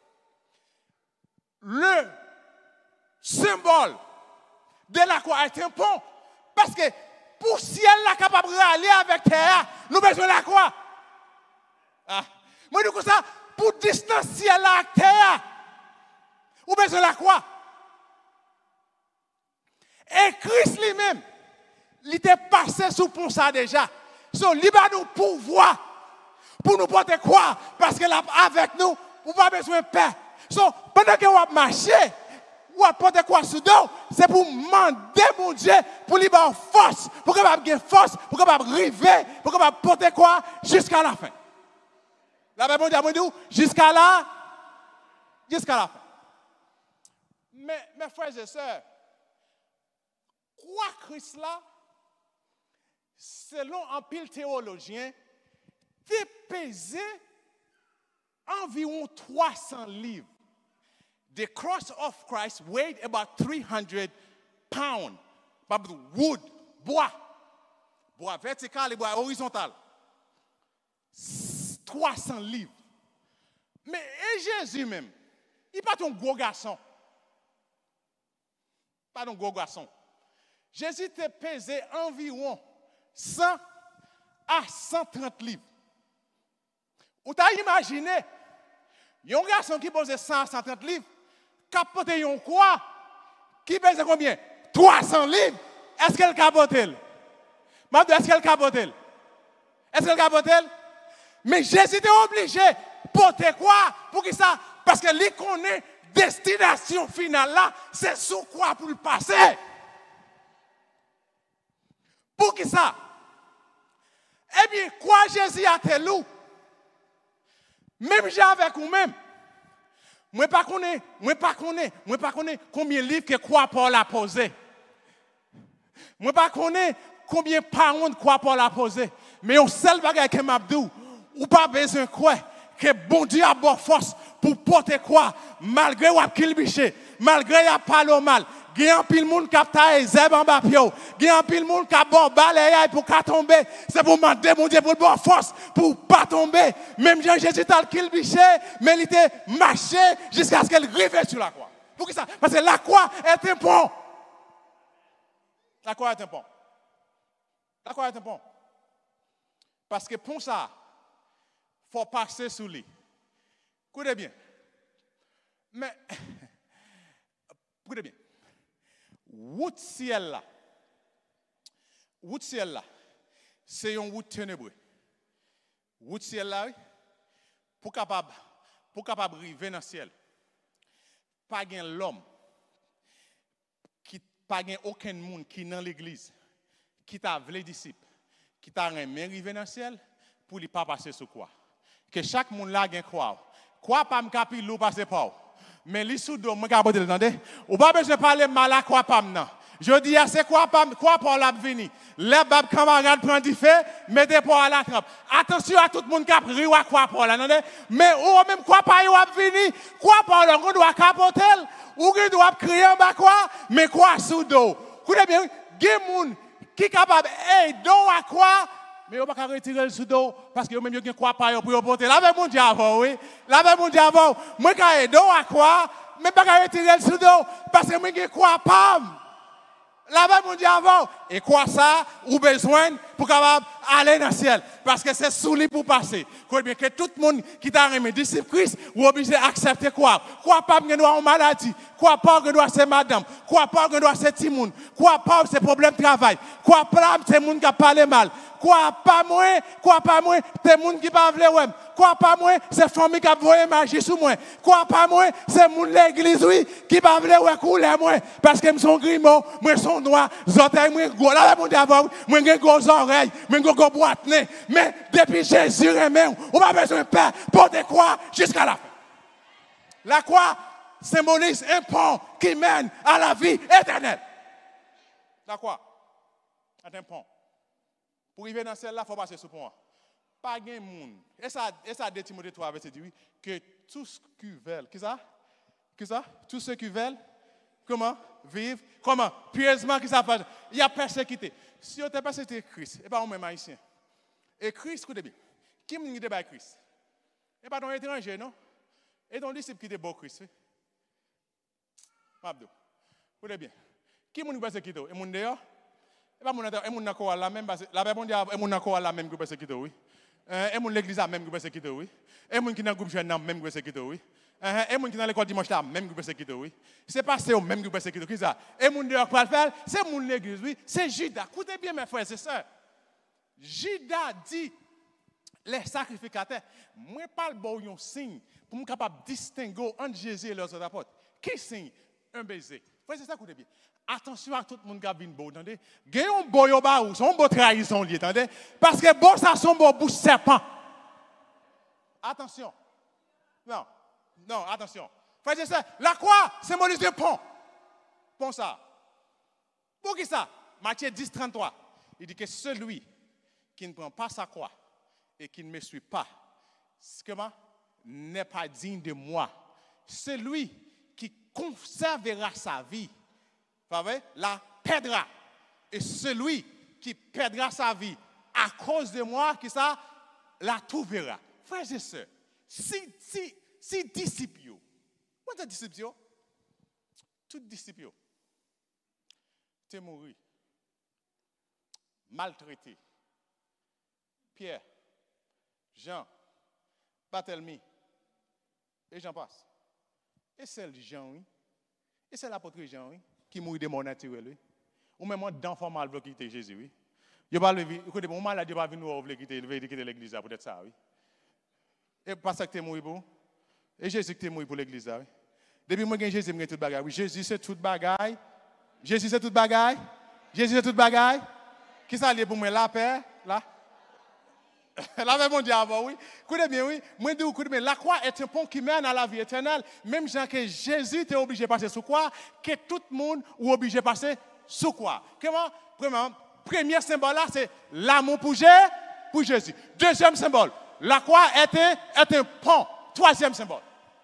Le symbole de la croix est un pont. Parce que pour ciel la capable d'aller avec terre, nous avons besoin de la croix. Ah. Moi, je dis ça, pour distancier la terre, nous avons besoin de la croix. Et Christ lui-même, il était passé sous pont ça déjà. So, il va nous pouvoir pour nous porter quoi? Parce que là, avec nous, on n'a pas besoin de paix. So, pendant que vous marchez, vous portez quoi sous dos? C'est pour demander mon Dieu, pour lui avoir force, pour qu'il ait une force, pour qu'il ait arriver, pour qu'il ait porter quoi? Jusqu'à la fin. La Bible dit, jusqu'à là, jusqu'à la fin. Mais, mes frères et sœurs, quoi Christ là, selon un pile théologien, t'es pesé environ trois cents livres. The cross of Christ weighed about three hundred pounds. Wood, bois, bois vertical et bois horizontal. trois cents livres. Mais et Jésus même, il n'est pas ton gros garçon. Pas ton gros garçon. Jésus t'a pesé environ cent à cent trente livres. Ou t'as imaginé, il y a un garçon qui pose cent à cent trente livres, capote un quoi? Qui pèse combien? trois cents livres. Est-ce qu'elle capote? Est-ce qu'elle capote? Est-ce qu'elle capote? Mais Jésus était obligé de porter quoi? Pour qui ça? Parce que lui connaît destination finale là, c'est sous quoi pour le passer. Pour qui ça? Eh bien, quoi Jésus a été loup? Même j'ai avec vous-même. Moi pas connais, moi pas connais, moi pas connais combien de livres que quoi Paul a posé. Moi pas connais combien de paroles quoi Paul a posé. Mais on seul bagage que m'abdou, ou pas besoin quoi que bon Dieu a bonne force pour porter quoi malgré ou qu'il biché, malgré y a pas le mal. Il y a un pile monde qui a taillé zeb en bas pio. Il y a un pile monde qui a bon balaye pour pas tomber. C'est pour demander mon Dieu pour bonne force pour pas tomber. Même Jean Jésus a qu'il biché, mais il était marché jusqu'à ce qu'elle arrive sur la croix. Pour ça? Parce que la croix est un pont. La croix est un pont. La croix est un pont. Parce que pour ça, il faut passer sous lui. Écoutez bien. Mais, écoutez bien. Route ciel là, route ciel là, c'est une route ténébreuse. Route ciel là, pour capable, pour capable arriver dans le ciel, pas gain l'homme, qui pas gain aucun monde qui dans l'église, qui t'a les disciples, qui t'a rien arriver dans le ciel, pour lui pas passer sous quoi. Que chaque monde là gain croire. Quoi pas me capi l'eau passer par. Mais les sous-dos, je ne sais pas, ou pas besoin de parler mal à quoi pas maintenant. Je dis, c'est quoi pas quoi pour la venir. Les bab camarades prennent du feu, mettez pour à la crampe. Attention à tout le monde qui a pris ou à quoi pour la, mais ou même quoi pas y a venir, quoi pour la, on doit capoter, ou on doit crier en bas quoi, mais quoi sous-dos. Écoutez bien, il y a des gens qui sont capables d'aider à quoi, mais on ne peut pas retirer le sous-dos parce que vous même quoi pas pour porter. Là, mon Dieu avant, oui. Là, mon Dieu avant. Moi, quand je don à quoi, mais pas retirer le sous-dos parce que moi, je quoi pas. Là, mon Dieu avant. Et quoi ça, ou besoin pour capable aller dans le ciel. Parce que c'est sous lui pour passer. Quoi bien que tout le monde qui t'a remis disciple Christ, ou obligé d'accepter quoi. Quoi pas que doit en maladie. Quoi pas que doit c'est madame. Quoi pas que doit c'est Timoun. Quoi pas c'est problème de travail. Quoi pas c'est monde qui a parlé mal. Quoi pas moins, quoi pas moins, c'est monde qui pas vle ouais. Quoi pas moins, c'est famille qui a voyé magie sous moi. Quoi pas moins, c'est monde l'église oui qui pas vle ouais couler moi parce que me son grimo, moi son noir, zotaille moi gros là mon d'avant, moi j'ai gros oreilles, moi j'ai gros boîte nez, mais depuis Jésus remet, on pas besoin de peur, porter quoi jusqu'à la fin. La croix symbolise un pont qui mène à la vie éternelle. La croix est un pont. Pour arriver dans celle-là, il faut passer sous pont. Pas de monde. Et ça, et ça, deux Timothée trois, verset dix-huit, que tout ce qui veulent, qu'est-ce ça? Qu'est-ce ça? Tous ceux qui veulent, comment? Vivre, comment? Pieusement, qu'est-ce ça fait? Il y a persécuté. Si on n'a pas persécuté Christ, et pas on même haïtien. Et Christ, écoutez bien, qui est venu de Christ? Et pas ton étranger, non? Et ton disciple qui est beau Christ. Pablo, écoutez bien, qui est venu persécuter? Et mon dehors? Et pas mon et mon nako la même la Bible dit et mon nako la même que persécuté oui. Et mon l'église a même que persécuté oui. Et mon qui dans groupe jeune même que persécuté oui. Et mon qui dans l'école dimanche là même que persécuté oui. C'est pas c'est même que persécuté qui ça. Et mon dehors pas le faire, c'est mon l'église oui, c'est Judas. Écoutez bien mes frères et sœurs. Judas dit les sacrificateurs, moi pas le bon signe pour me capable distinguer entre Jésus et les autres apôtres. Qui signe? Un baiser. Frères et sœurs, écoutez bien. Attention à tout le monde qui a vu une beau, attendez. Il y a un beau yoba ou son beau trahison lié, attendez. Parce que bon, ça son beau bouche serpent. Attention. Non, non, attention. Frère, c'est ça. La croix symbolise le pont. Pont ça. Pour qui ça? Matthieu dix, trente-trois. Il dit que celui qui ne prend pas sa croix et qui ne me suit pas, comment? N'est pas digne de moi. Celui qui conservera sa vie, la perdra. Et celui qui perdra sa vie à cause de moi, qui ça, la trouvera. Frères et sœurs, si, si, si disciples, what est disciple? Tout disciple, t'es mort, maltraité. Pierre, Jean, Barthélemy, et j'en passe. Et celle de Jean, oui. Et c'est l'apôtre Jean, oui, qui mourit de mort naturelle, oui. Ou même d'enfant mal quitter Jésus, oui. Je parle, écoutez, mon malade, je ne vais pas venir quitter l'église, peut-être ça, oui. Et pas ça que tu es mort pour. Et Jésus que tu es mort pour l'église là. Oui. Depuis moi que Jésus me tout bagaille. Oui, Jésus c'est tout bagaille. Jésus c'est tout bagaille. Jésus c'est tout bagaille. Qui ça lié pour moi la paix là? La paix mon Dieu avant oui. Écoutez bien oui, moi dis écoutez bien la croix est un pont qui mène à la vie éternelle, même gens que Jésus était obligé de passer sous quoi, que tout le monde est obligé de passer sous quoi. Comment? Premièrement, premier symbole là c'est l'amour pour Jésus, pour Jésus. Deuxième symbole, la croix est un, est un pont. Troisième symbole.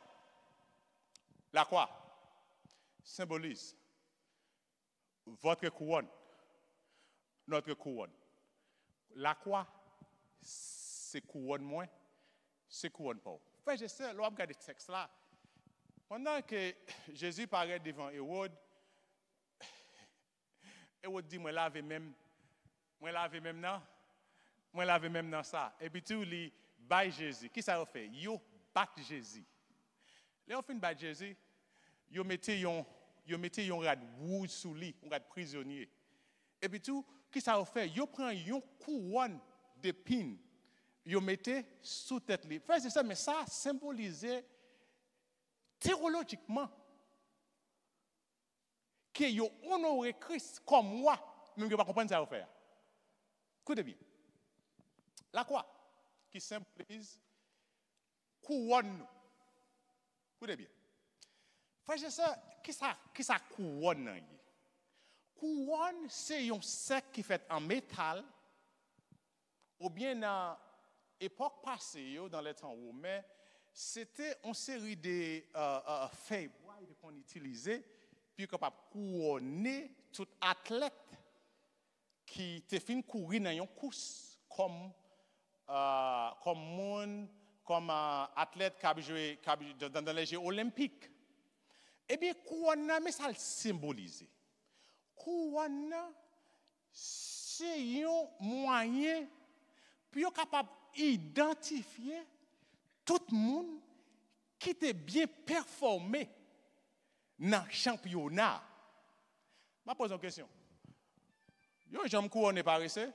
La croix symbolise votre couronne, notre couronne. La croix, c'est couronne moins, c'est couronne pas. Frère, je sais, là, regardez ce texte là. Pendant que Jésus paraît devant Hérode, Hérode dit, moi lave même, moi lave même non, moi lave même dans ça. Et puis tout lui bat Jésus. Qui ça a fait? Yo bat Jésus. Là, on fin bat Jésus, yo mettez yon, yo mettez yon rad rouge sous lui, un rad prisonnier. Et puis tout, qui ça a fait? Yo prend yon couronne d'épines, yo mettez sous tête lui. Frère, c'est ça, mais ça symbolisait théologiquement que yo honoré Christ comme moi, même que pas comprendre ça à faire. Écoutez bien. La croix qui symbolise couronne. Écoutez bien. Frère, c'est ça, qui ça, qui ça couronne? Couronne, c'est un sec qui fait en métal, ou bien dans l'époque passée, dans les temps romains, c'était une série de euh, euh, feuilles qu'on utilisait, puis capable de couronner tout athlète qui te fin courir dans une course, comme euh, comme monde, comme euh, athlète qui a joué dans, dans les Jeux olympiques. Eh bien, couronne, mais ça le symbolise. Couronne, c'est un moyen pour capable d'identifier tout le monde qui était bien performé dans le championnat. Je pose une question. Yo, j'aime couronner par ici.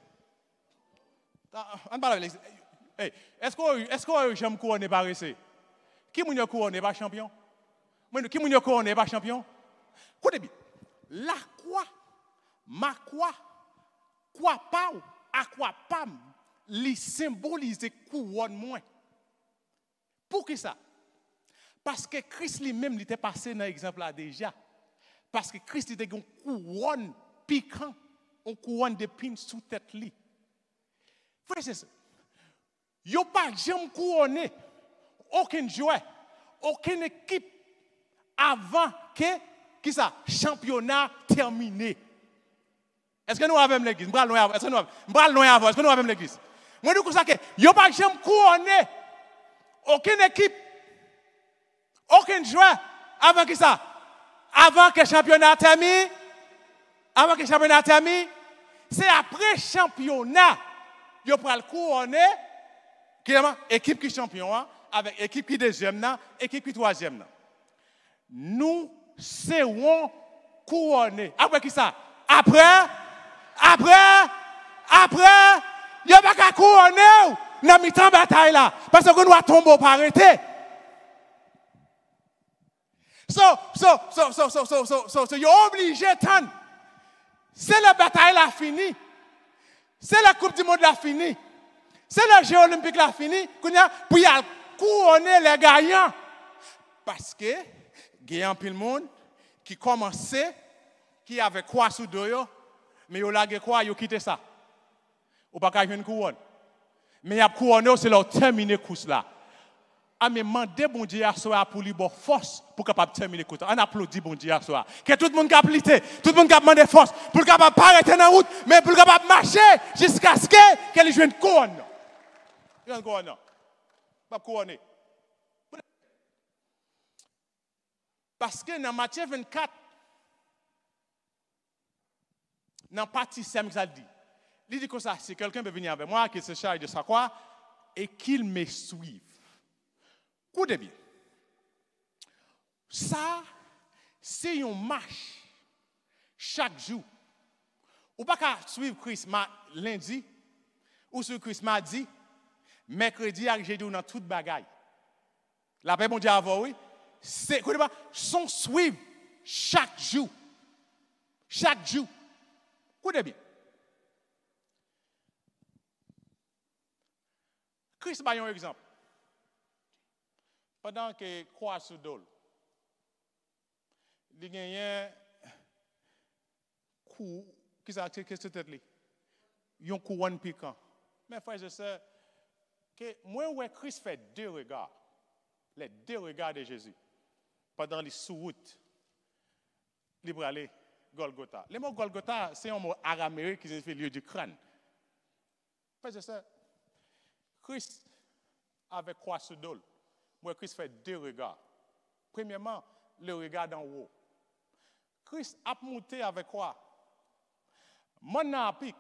Est-ce que est-ce que j'aime couronner par ici? Qui m'a couronné par champion? Qui m'a couronné par champion? Écoutez bien. La croix, ma croix, quoi pas, à quoi pas, li symbolise couronne moins. Pour qui ça? Parce que Christ lui-même il était passé dans l'exemple là déjà. Parce que Christ était une couronne piquant, une couronne d'épines sous tête li. Frère, c'est ça. Yo pas jamais couronné aucun joueur, aucune équipe avant que qui ça championnat terminé. Est-ce que nous avons l'église? M'bral loin avant. Est-ce que nous avons m'bral loin avant? Est-ce que nous avons l'église? Moi dis ça que yo pas jamais couronné aucune équipe, aucun joueur avant que ça, avant que le championnat termine, avant que le championnat termine, c'est après le championnat, il prend le couronné, équipe qui est champion, avec équipe qui est deuxième, équipe qui est troisième. Nous serons couronnés. Après qui ça? Après, après, après, il n'y a pas qu'à couronner dans mi-temps bataille là, parce que nous allons tomber pour arrêter. So, so, so, so, so, so, so, so, so, you're obligé de c'est la bataille là fini. C'est la Coupe du Monde là fini. C'est le Jeux Olympiques là fini. Pour y aller couronner les gagnants. Parce que, il y a un peu de monde qui commençait, qui avait quoi sous deux, mais il a quoi, il a quitté ça. Ou pas qu'il y ait une couronne. Mais il y a couronné, c'est leur terminer la course là. Ah, mais mandez bon Dieu à soi pour lui avoir force pour capable terminer la course. On applaudit bon Dieu à soi. Que tout le monde a plité, tout le monde a demandé force pour capable pas arrêter dans la route, mais pour capable marcher jusqu'à ce qu'elle joue une couronne. Il y a une couronne. Pas couronner. Parce que dans Matthieu vingt-quatre, dans la partie cinq, ça dit. Il dit comme ça, si quelqu'un veut venir avec moi, qu'il se charge de sa croix, et qu'il me suive. Écoutez bien. Ça, c'est une marche chaque jour. Ou pas qu'à suivre Christ lundi, ou suivre Christ mardi, mercredi, jeudi, ou dans toute bagaille. La paix, mon Dieu, avant, oui. C'est, écoutez pas, son suivre chaque jour. Chaque jour. Écoutez bien. Christ m'a un exemple. Pendant que croix sous dol, il y a un coup qui s'est acheté cette tête là. Un couronne piquant. Mais frère, je sais que moi où Christ fait deux regards. Les deux regards de Jésus. Pendant les sous-routes, il va aller Golgotha. Le mot Golgotha, c'est un mot araméen qui signifie lieu du crâne. Frère, je sais, Christ avec croix sous dol. Moi, Christ fait deux regards. Premièrement, le regard d'en haut. Christ a monté avec quoi? Mon a pique.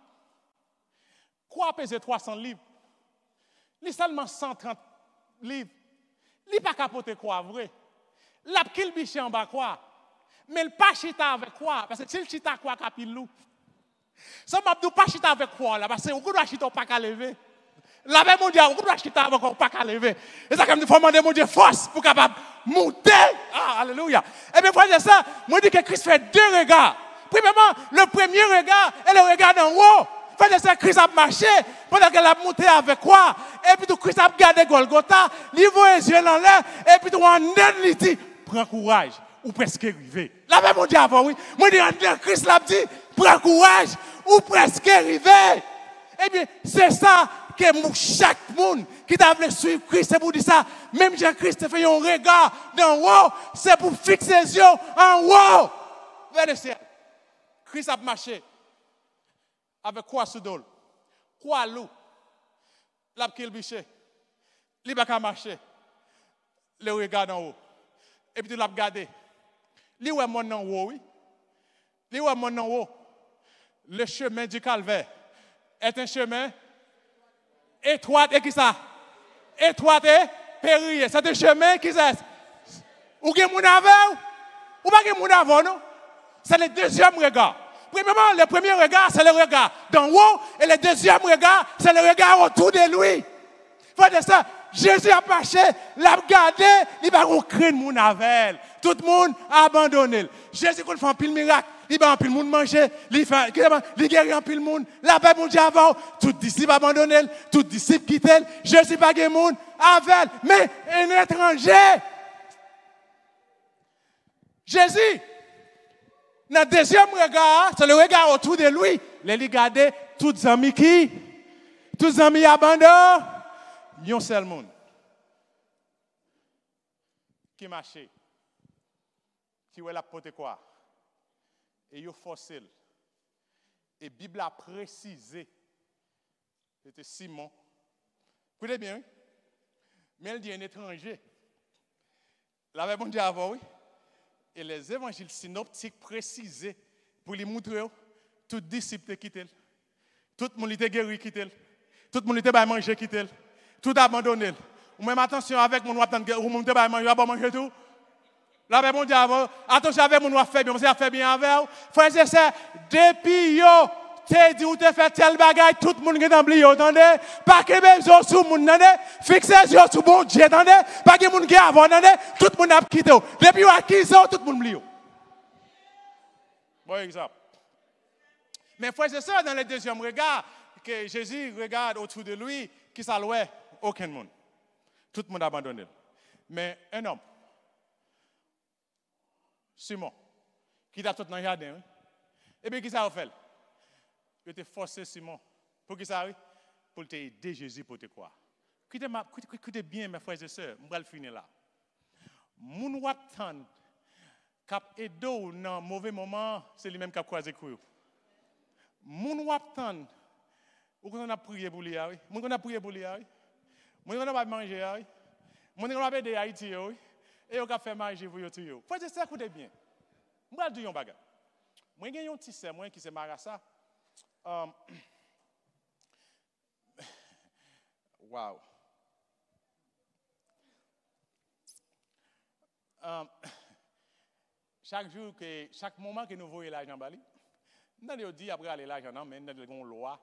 Quoi pèse trois cents livres? Il seulement cent trente livres. Il n'a pas capoté quoi vrai. L'a qu'il biché en bas quoi. Mais il pas chita avec quoi? Parce que si il chita quoi capil loup. Ça m'a dit pas chita avec quoi là parce que on doit chita pas qu'à lever. La paix mondiale, on doit chita avec pas qu'à lever. Et ça comme il faut demander mon Dieu force pour capable monter. Ah alléluia. Et bien frère ça, moi dis que Christ fait deux regards. Premièrement, le premier regard est le regard d'en haut. Frère ça Christ a marché pendant qu'elle a monté avec quoi? Et puis tout Christ a regardé Golgotha, il voit les yeux dans l'air et puis tout en il dit prends courage ou presque arrivé. La paix mondiale avant oui. Moi dis en Christ l'a dit prends courage ou presque arrivé. Eh bien, c'est ça que chaque monde qui t'a voulu suivre Christ, c'est pour dire ça. Même Jean-Christ fait un regard d'en haut, c'est pour fixer les yeux en haut. Vers le ciel. Christ a marché avec quoi sous dol? Quoi loup? L'a qu'il biché. Il n'a pas marché. Le regard d'en haut. Et puis il l'a regardé. Il est mon en haut, oui. Il est mon en haut. Le chemin du calvaire est un chemin étroit et qui ça? Étroit et périlleux. C'est un chemin qui ça? Ou qui est mon avant? Ou pas qui est mon avant, non? C'est le deuxième regard. Premièrement, le premier regard, c'est le regard d'en haut. Et le deuxième regard, c'est le regard autour de lui. Faut dire ça. Jésus a marché, l'a regardé, il va créer mon avel. Tout le monde a abandonné. Jésus, quand il fait un pile miracle, il va un pile monde manger, il fait, il guérit un pile monde. La paix, mon Dieu, avant, tout disciple abandonné, tout disciple quitté, Jésus pas guéri monde, avel, mais un étranger. Jésus, dans le deuxième regard, c'est le regard autour de lui. Les regarder, tous les amis qui, tous les amis abandonnés. Un seul monde qui marche, qui est la pote quoi, et il forcé. Et la Bible a précisé, c'était Simon. Écoutez bien, mais elle dit un étranger. La Bible dit avant, oui. Et les évangiles synoptiques précisés pour lui montrer tout disciple quitté. Tout le monde était guéri quitté. Tout le monde était manger quitté. Tout abandonné. Ou même attention avec mon noir, ou mon débat manger, ou manger tout. La Bible dit avant, attention avec mon noir fait bien, on fait bien avec vous. Frères et sœurs, depuis yo, te dit ou te fait tel bagage, tout le monde est dans le attendez. Pas que même sur sous mon nane, fixez sur sous bon Dieu, attendez. Pas que mon gars avant, attendez. Tout le monde a quitté. Depuis ou acquis, tout le monde oublie. Bon exemple. Mais frères et sœurs, dans le deuxième regard, que Jésus regarde autour de lui, qui s'allouait aucun monde. Tout le monde a abandonné. Mais un homme, Simon, qui a tout dans le jardin, oui. Et bien qui ça a fait? Il était forcé Simon. Pour qui ça arrive? Pour t'aider Jésus pour te croire. Écoutez bien, mes frères et sœurs, je vais le finir là. Moun watan kap edo dans un mauvais moment, c'est lui-même qui a croisé couille. Moun watan, ou qu'on a prié pour lui, moun qu'on a prié pour lui, moun qu'on a mangé, moun qu'on a aidé Haïti, et on a fait manger pour vous. Frères et sœurs, écoutez bien. Je vais dire un bagage. Moi, j'ai un petit sœur qui se marassa. Um, wow. Um, chaque jour, que, chaque moment que nous voyons l'argent Bali, nous avons dit après aller l'argent, mais nous avons une loi.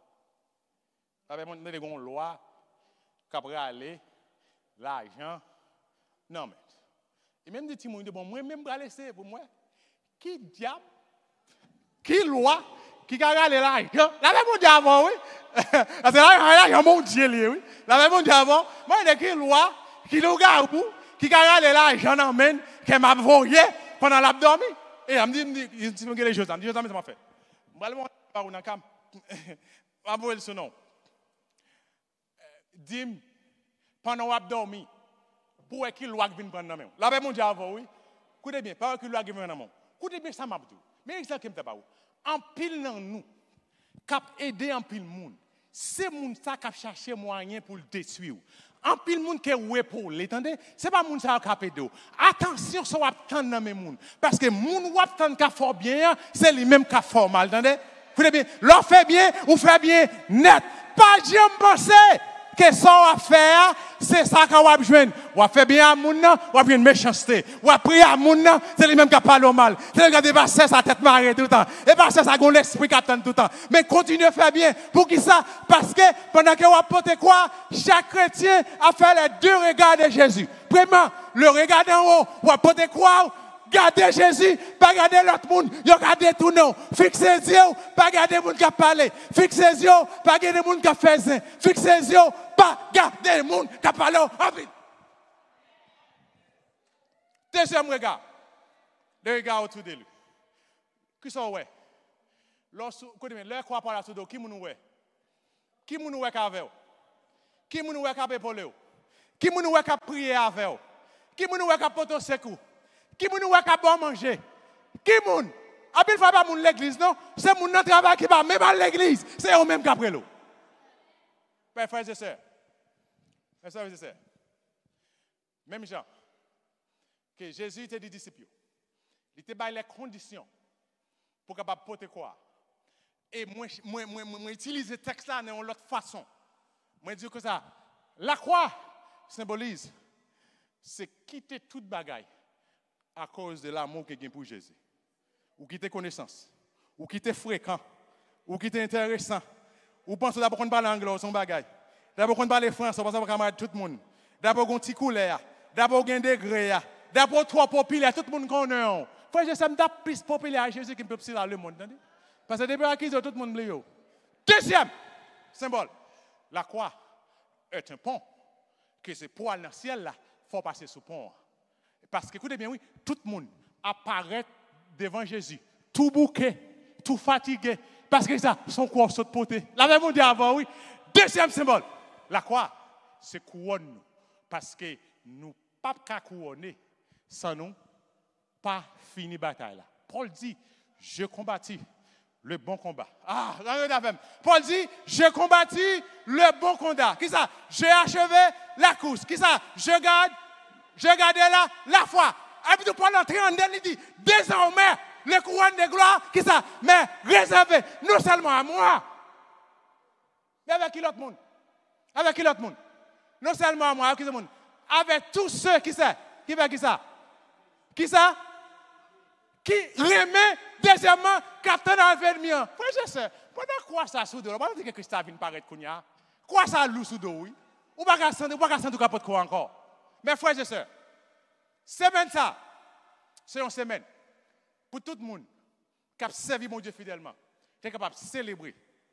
Nous avons une loi qu'après aller l'argent Non, mais. Et même des petits mots, bon, moi, même pas laisser pour moi. Qui diable, qui loi, qui a regardé là, la même monde avant, oui. C'est là, il y a mon Dieu, oui. La même monde avant, moi, il y a qui loi, qui nous garde, qui a regardé là, j'en emmène, qui m'a voyé pendant l'abdomen. Et elle me dit, il me dit, les choses, elle me dit, ça m'a fait. Je vais aller voir un camp. Je vais voir son nom. Dis-moi, pendant l'abdomen, pour qui loi qui vient prendre dans la main. La même monde avant, oui. Écoutez bien, pas qui loi qui vient prendre dans la main. Écoutez bien, ça m'a dit. Mais ça qui me pas. En pile dans nous, cap aider en pile monde. C'est monde ça qui chercher moyen pour le détruire. En pile monde qui est pour l'étendez, c'est pas monde ça qui a aider. Attention ça va attendre dans mes monde parce que monde ou attendre qui fort bien, c'est lui même qui fort mal, entendez? Écoutez bien, l'on fait bien ou fait bien net. Pas jamais penser que ça va faire, c'est ça qu'on va joindre. On va faire bien à moun nan, on va bien méchanceté. On va prier à moun nan, c'est lui même qui parle mal. C'est lui qui dépasse sa tête marée tout le temps. Et parce que ça a l'esprit qui attend tout le temps. Mais continuez à faire bien. Pour qui ça? Parce que pendant que vous apportez quoi, chaque chrétien a fait les deux regards de Jésus. Premièrement, le regard en haut, vous apportez quoi? Gardez Jésus, pas garder l'autre monde, regardez tout non. Fixez les yeux, pas garder les gens qui a parlé. Fixez les yeux, pas garder les gens qui a fait ça. Fixez les yeux, pas garder les gens qui a parlé en ville. Deuxième regard, le regard autour de lui. Qui sont ouais? Lorsque quoi par la sous qui nous ouais? Qui nous ouais avec? Qui nous ouais avec épauler? Qui nous ouais avec prier avec? Qui nous ouais avec porter secours? Qui moun wè ka bon manger? Qui moun? Abil fa pas moun l'église non, c'est moun nan travail qui va même à l'église, c'est eux même qui après l'eau. Père frères et sœurs. Frères et sœurs. Même Jean que Jésus était dit disciples. Il était bail les conditions pour capable porter quoi? Et moi moi moi moi utiliser texte là d'une autre façon. Moi dire que ça la croix symbolise c'est quitter toute bagaille à cause de l'amour qu'il y a pour Jésus. Ou qui te connaissance, ou qui te fréquent, ou qui te intéressant, ou pense d'abord qu'on parle anglais, son bagage. D'abord qu'on parle français, on pense qu'on camarade tout le monde. D'abord qu'on petit couleur, d'abord qu'on degré, d'abord trop populaire, tout le monde connaît. Frère, je sais que plus populaire Jésus qui peut dans le monde, parce que depuis acquis tout le monde bleu. Deuxième symbole, la croix est un pont que c'est pour aller dans le ciel là, faut passer sous pont. Parce que, écoutez bien, oui, tout le monde apparaît devant Jésus, tout bouquet, tout fatigué, parce que ça, son corps saute poté. La même dit avant, oui. Deuxième symbole, la croix, c'est couronne, parce que nous ne pouvons pas couronner sans nous pas fini bataille. Paul dit, je combattis le bon combat. Ah, regardez même. Paul dit, je combattis le bon combat. Qui ça? J'ai achevé la course. Qui ça? Je garde. Je regardais là la foi. Et puis Paul entrer en dedans, il dit, désormais, le couronne de gloire, qui ça? Mais réservé, non seulement à moi, mais avec qui l'autre monde? Avec qui l'autre monde? Non seulement à moi, avec qui l'autre monde? Avec tous ceux qui ça? Qui fait qui ça? Qui ça? Qui remet, deuxièmement, capitaine dans l'avenir. Frère, je sais, pendant quoi ça sous dos? Pendant que Christophe vient paraître qu'on y a, quoi ça loue sous dos, oui? Ou pas qu'à sentir, ou pas qu'à sentir capote quoi encore? Mes frères et sœurs, semaine ça, c'est une semaine pour tout le monde qui a servi mon Dieu fidèlement, qui est capable de célébrer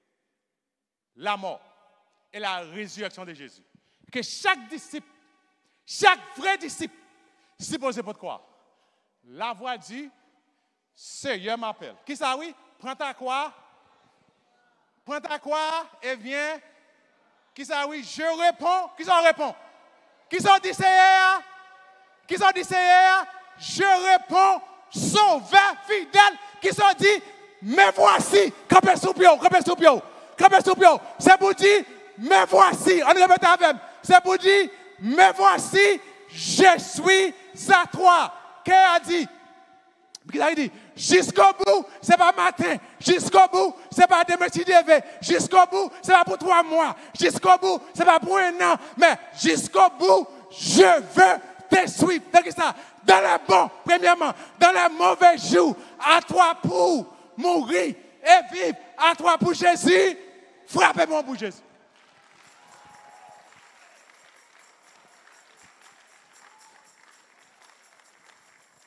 la mort et la résurrection de Jésus. Que chaque disciple, chaque vrai disciple, supposé pour quoi? La voix dit, Seigneur m'appelle. Qui ça oui? Prends ta croix, prends ta croix et viens. Qui ça oui? Je réponds. Qui ça répond? Qui sont dit Seigneur? Qui sont dit Seigneur? Je réponds, sauveur fidèle. Qui sont dit, mais voici, campé sous pied, campé sous pied, campé sous pied. C'est pour dire, mais voici, on répète avec, c'est pour dire, mais voici, je suis à toi. Qu'est-ce qu'il a dit? Il a dit, jusqu'au bout, ce n'est pas matin. Jusqu'au bout, ce n'est pas demain si Dieu. Jusqu'au bout, ce n'est pas pour trois mois. Jusqu'au bout, ce n'est pas pour un an. Mais jusqu'au bout, je veux te suivre. Ça, dans les bons, premièrement, dans les mauvais jours, à toi pour mourir et vivre. À toi pour Jésus, frappez-moi pour Jésus.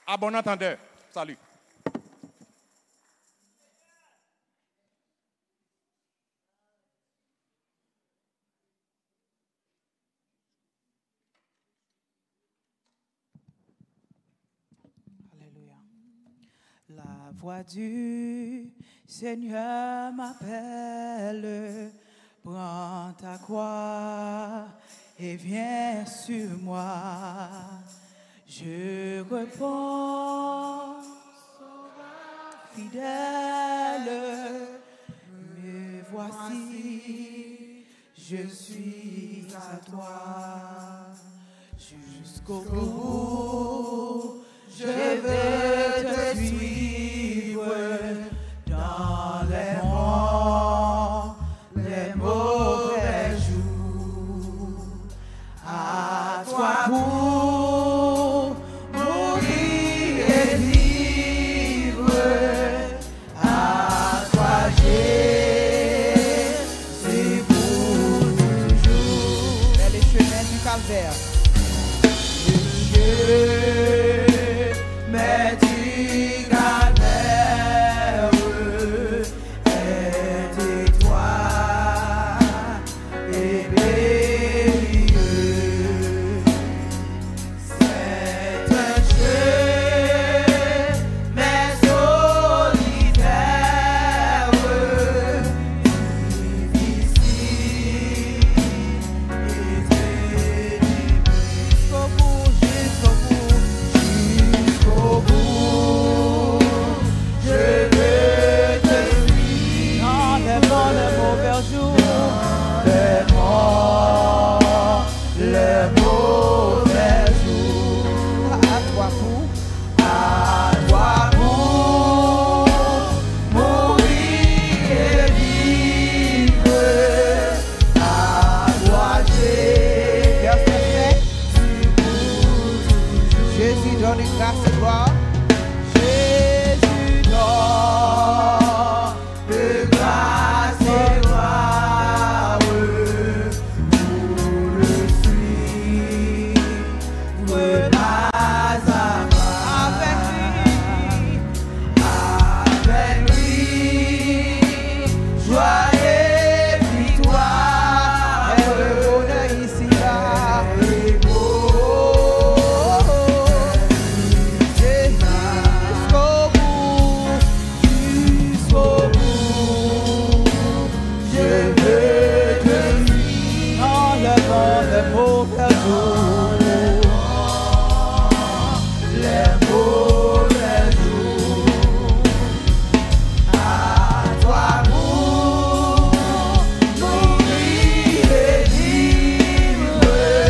À bon entendeur. Salut. Alléluia. La voix du Seigneur m'appelle, prends ta croix et viens sur moi. Je réponds, fidèle, me voici, je suis à toi. Jusqu'au bout, je veux te suivre dans les bons, les mauvais jours. À toi pour mourir et vivre. À toi Jésus pour toujours. Vers les chemins du calvaire. Mais du calvaire est toi et bélieux. C'est un jeu, mais solitaire, difficile et pénible. Jusqu'au bout, jusqu'au bout. Jusqu'au bout, je veux te suivre dans les bons, les mauvais jours, les bons, les mauvais jours. À toi pour, à toi pour mourir et vivre. À toi Jésus, verset sept. Jésus donne grâce et gloire. Jésus donne de grâce et gloire pour le suivre pas à pas. Avec lui, avec lui, joie et victoire, et le bonheur ici là. Jusqu'au bout, jusqu'au bout, je veux te suivre dans le bon, le mauvais jour, les mauvais jours. À toi pour mourir et vivre.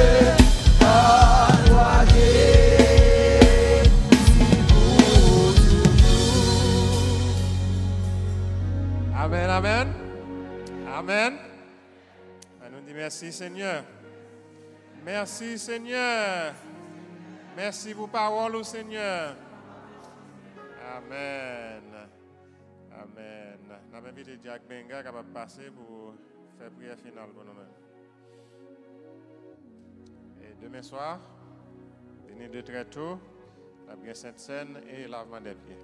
À toi Jésus pour toujours. Amen, amen. Amen. On nous dit merci Seigneur. Merci Seigneur. Merci pour parole au Seigneur. Amen. Amen. Nous avons invité Jack Benga qui va passer pour faire prière finale pour nous-mêmes. Et demain soir, venez de très tôt, la bien Sainte Seine et lavement des pieds.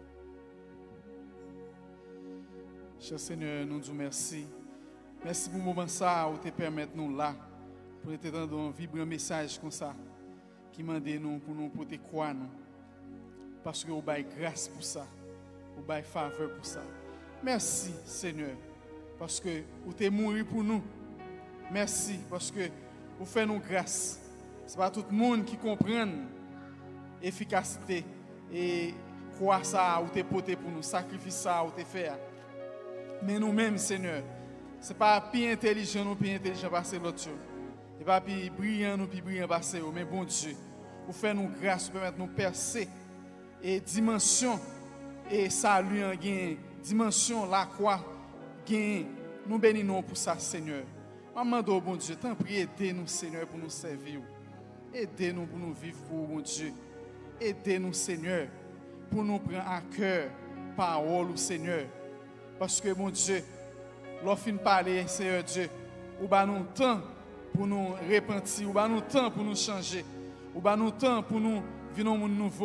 Cher Seigneur, nous disons merci. Merci pour le moment ça où tu permets nous là pour te donner un vibrant message comme ça qui m'a dit nous pour nous porter quoi nous. Parce que vous avez grâce pour ça. Vous avez faveur pour ça. Merci Seigneur parce que vous t'es mort pour nous. Merci parce que vous faites nous grâce. Ce n'est pas tout le monde qui comprend l'efficacité et quoi ça vous t'es porté pour nous, sacrifice ça vous t'es fait. Mais nous-mêmes, Seigneur, ce n'est pas plus intelligent nous, plus intelligent passer l'autre. Ce n'est pas plus brillant nous, plus brillant passer. Mais bon Dieu, vous faites nous grâce, vous permettez nous percer. Et dimension, et salut en gain, dimension, la croix, gain. Nous bénissons pour ça, Seigneur. Maman, bon Dieu, t'en prie, aidez-nous, Seigneur, pour nous servir. Aidez-nous pour nous vivre pour bon Dieu. Aidez-nous, Seigneur, pour nous prendre à cœur parole, Seigneur. Parce que, mon Dieu, lorsqu'on parle, Seigneur Dieu, ou ba nous temps pour nous repentir, ou ba nous temps pour nous changer, ou ba nous temps pour nous vivre un monde nouveau,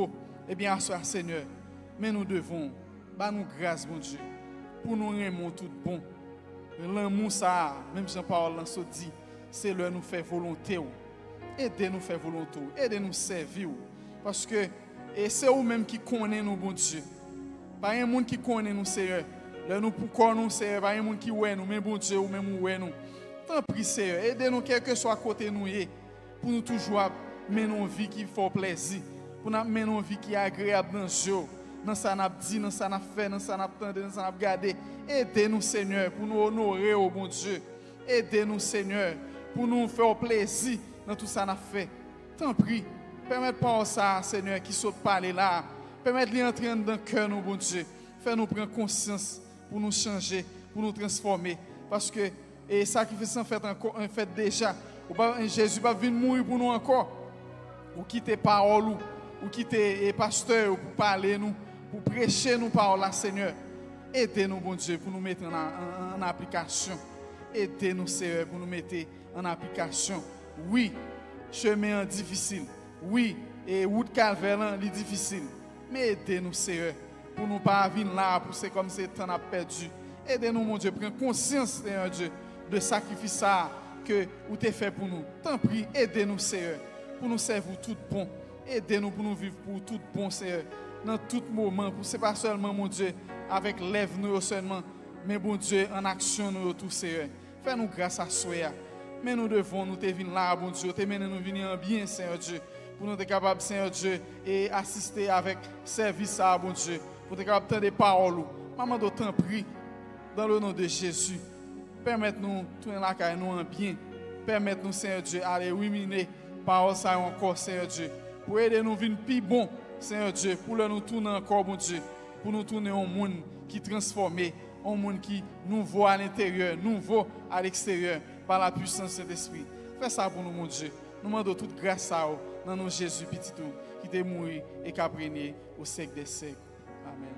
Eh bien, à ce Seigneur, mais nous devons, bah nous grâce, mon Dieu, pour nous aimer tout bon. L'amour, ça, même Jean-Paul l'a dit, c'est le nous faire volonté. Aidez-nous faire volonté, aidez-nous servir. Parce que et c'est vous-même qui connaissez nous, bon Dieu. Pas un monde qui connaît nous, Seigneur. Là, nous pour nous, Seigneur, pas un monde qui ouais nous, mais bon Dieu, ou même ou nous. Tant pis, Seigneur, aidez-nous quel que soit côté nous, pour nous toujours mener une vie qui fait plaisir, pour nous mener une vie qui est agréable dans le jour, dans ce qu'on a dit, dans ce qu'on a fait, dans ce qu'on a entendu, dans ce qu'on a regardé. Aidez-nous, Seigneur, pour nous honorer, oh bon Dieu. Aidez-nous, Seigneur, pour nous faire plaisir dans tout ça qu'on a fait. Tant pis, permettez pas ça, Seigneur, qui saute parler là. Permettez-lui entrer dans le cœur, nous, bon Dieu. Fais-nous prendre conscience pour nous changer, pour nous transformer. Parce que et sacrifice en fait, encore, en fait déjà. Jésus va venir mourir pour nous encore. Ou quitter parole, ou quitter pasteur pour parler nous, pour prêcher nous parole là, Seigneur. Aidez-nous, bon Dieu, pour nous mettre en, en, en application. Aidez-nous, Seigneur, pour nous mettre en application. Oui, chemin difficile. Oui, et route calvaire est difficile. Mais aidez-nous, Seigneur, pour nous pas venir là, pour c'est comme si temps a perdu. Aidez-nous, mon Dieu, prendre conscience, Seigneur Dieu, de sacrifice ça que vous t'avez fait pour nous. Tant pis, aidez-nous, Seigneur, pour nous servir tout bon. Aidez-nous pour nous vivre pour tout bon, Seigneur, dans tout moment. Pour c'est pas seulement, mon Dieu, avec lèvres nous seulement, mais bon Dieu, en action nous tout, Seigneur. Fais-nous grâce à soi. Mais nous devons nous te venir là, bon Dieu, te mener nous venir en bien, Seigneur Dieu, pour nous être capables, Seigneur Dieu, et assister avec service à, bon Dieu, pour être capables de des paroles. Maman, d'autant prie, dans le nom de Jésus, permettez-nous, tout en la nous en bien, permettez-nous, Seigneur Dieu, aller ruminer parole ça encore, Seigneur Dieu, pour aider nous venir plus bon, Seigneur Dieu, pour nous tourner encore, bon Dieu, pour nous tourner un monde qui transformé, un monde qui nouveau à l'intérieur, nouveau à l'extérieur, par la puissance de l'Esprit. Fais ça pour nous, mon Dieu. Nous demandons toute grâce à vous, dans nos Jésus petit tout, qui est mort et qui a régné au siècle des siècles. Amen.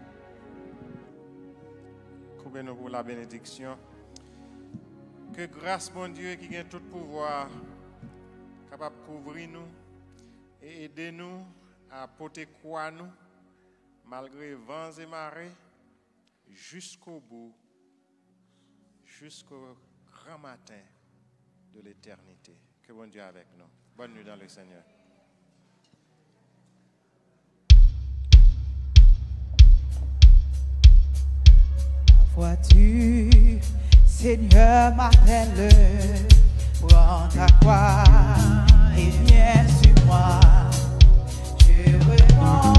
Coupez-nous pour la bénédiction. Que grâce, mon Dieu, qui a tout pouvoir, capable de couvrir nous et aider nous à porter quoi nous, malgré vents et marées, jusqu'au bout, jusqu'au grand matin de l'éternité. Que bon Dieu avec nous. Bonne nuit dans le Seigneur. Vois-tu, Seigneur m'appelle, prends ta croix et viens sur moi. Je remonte.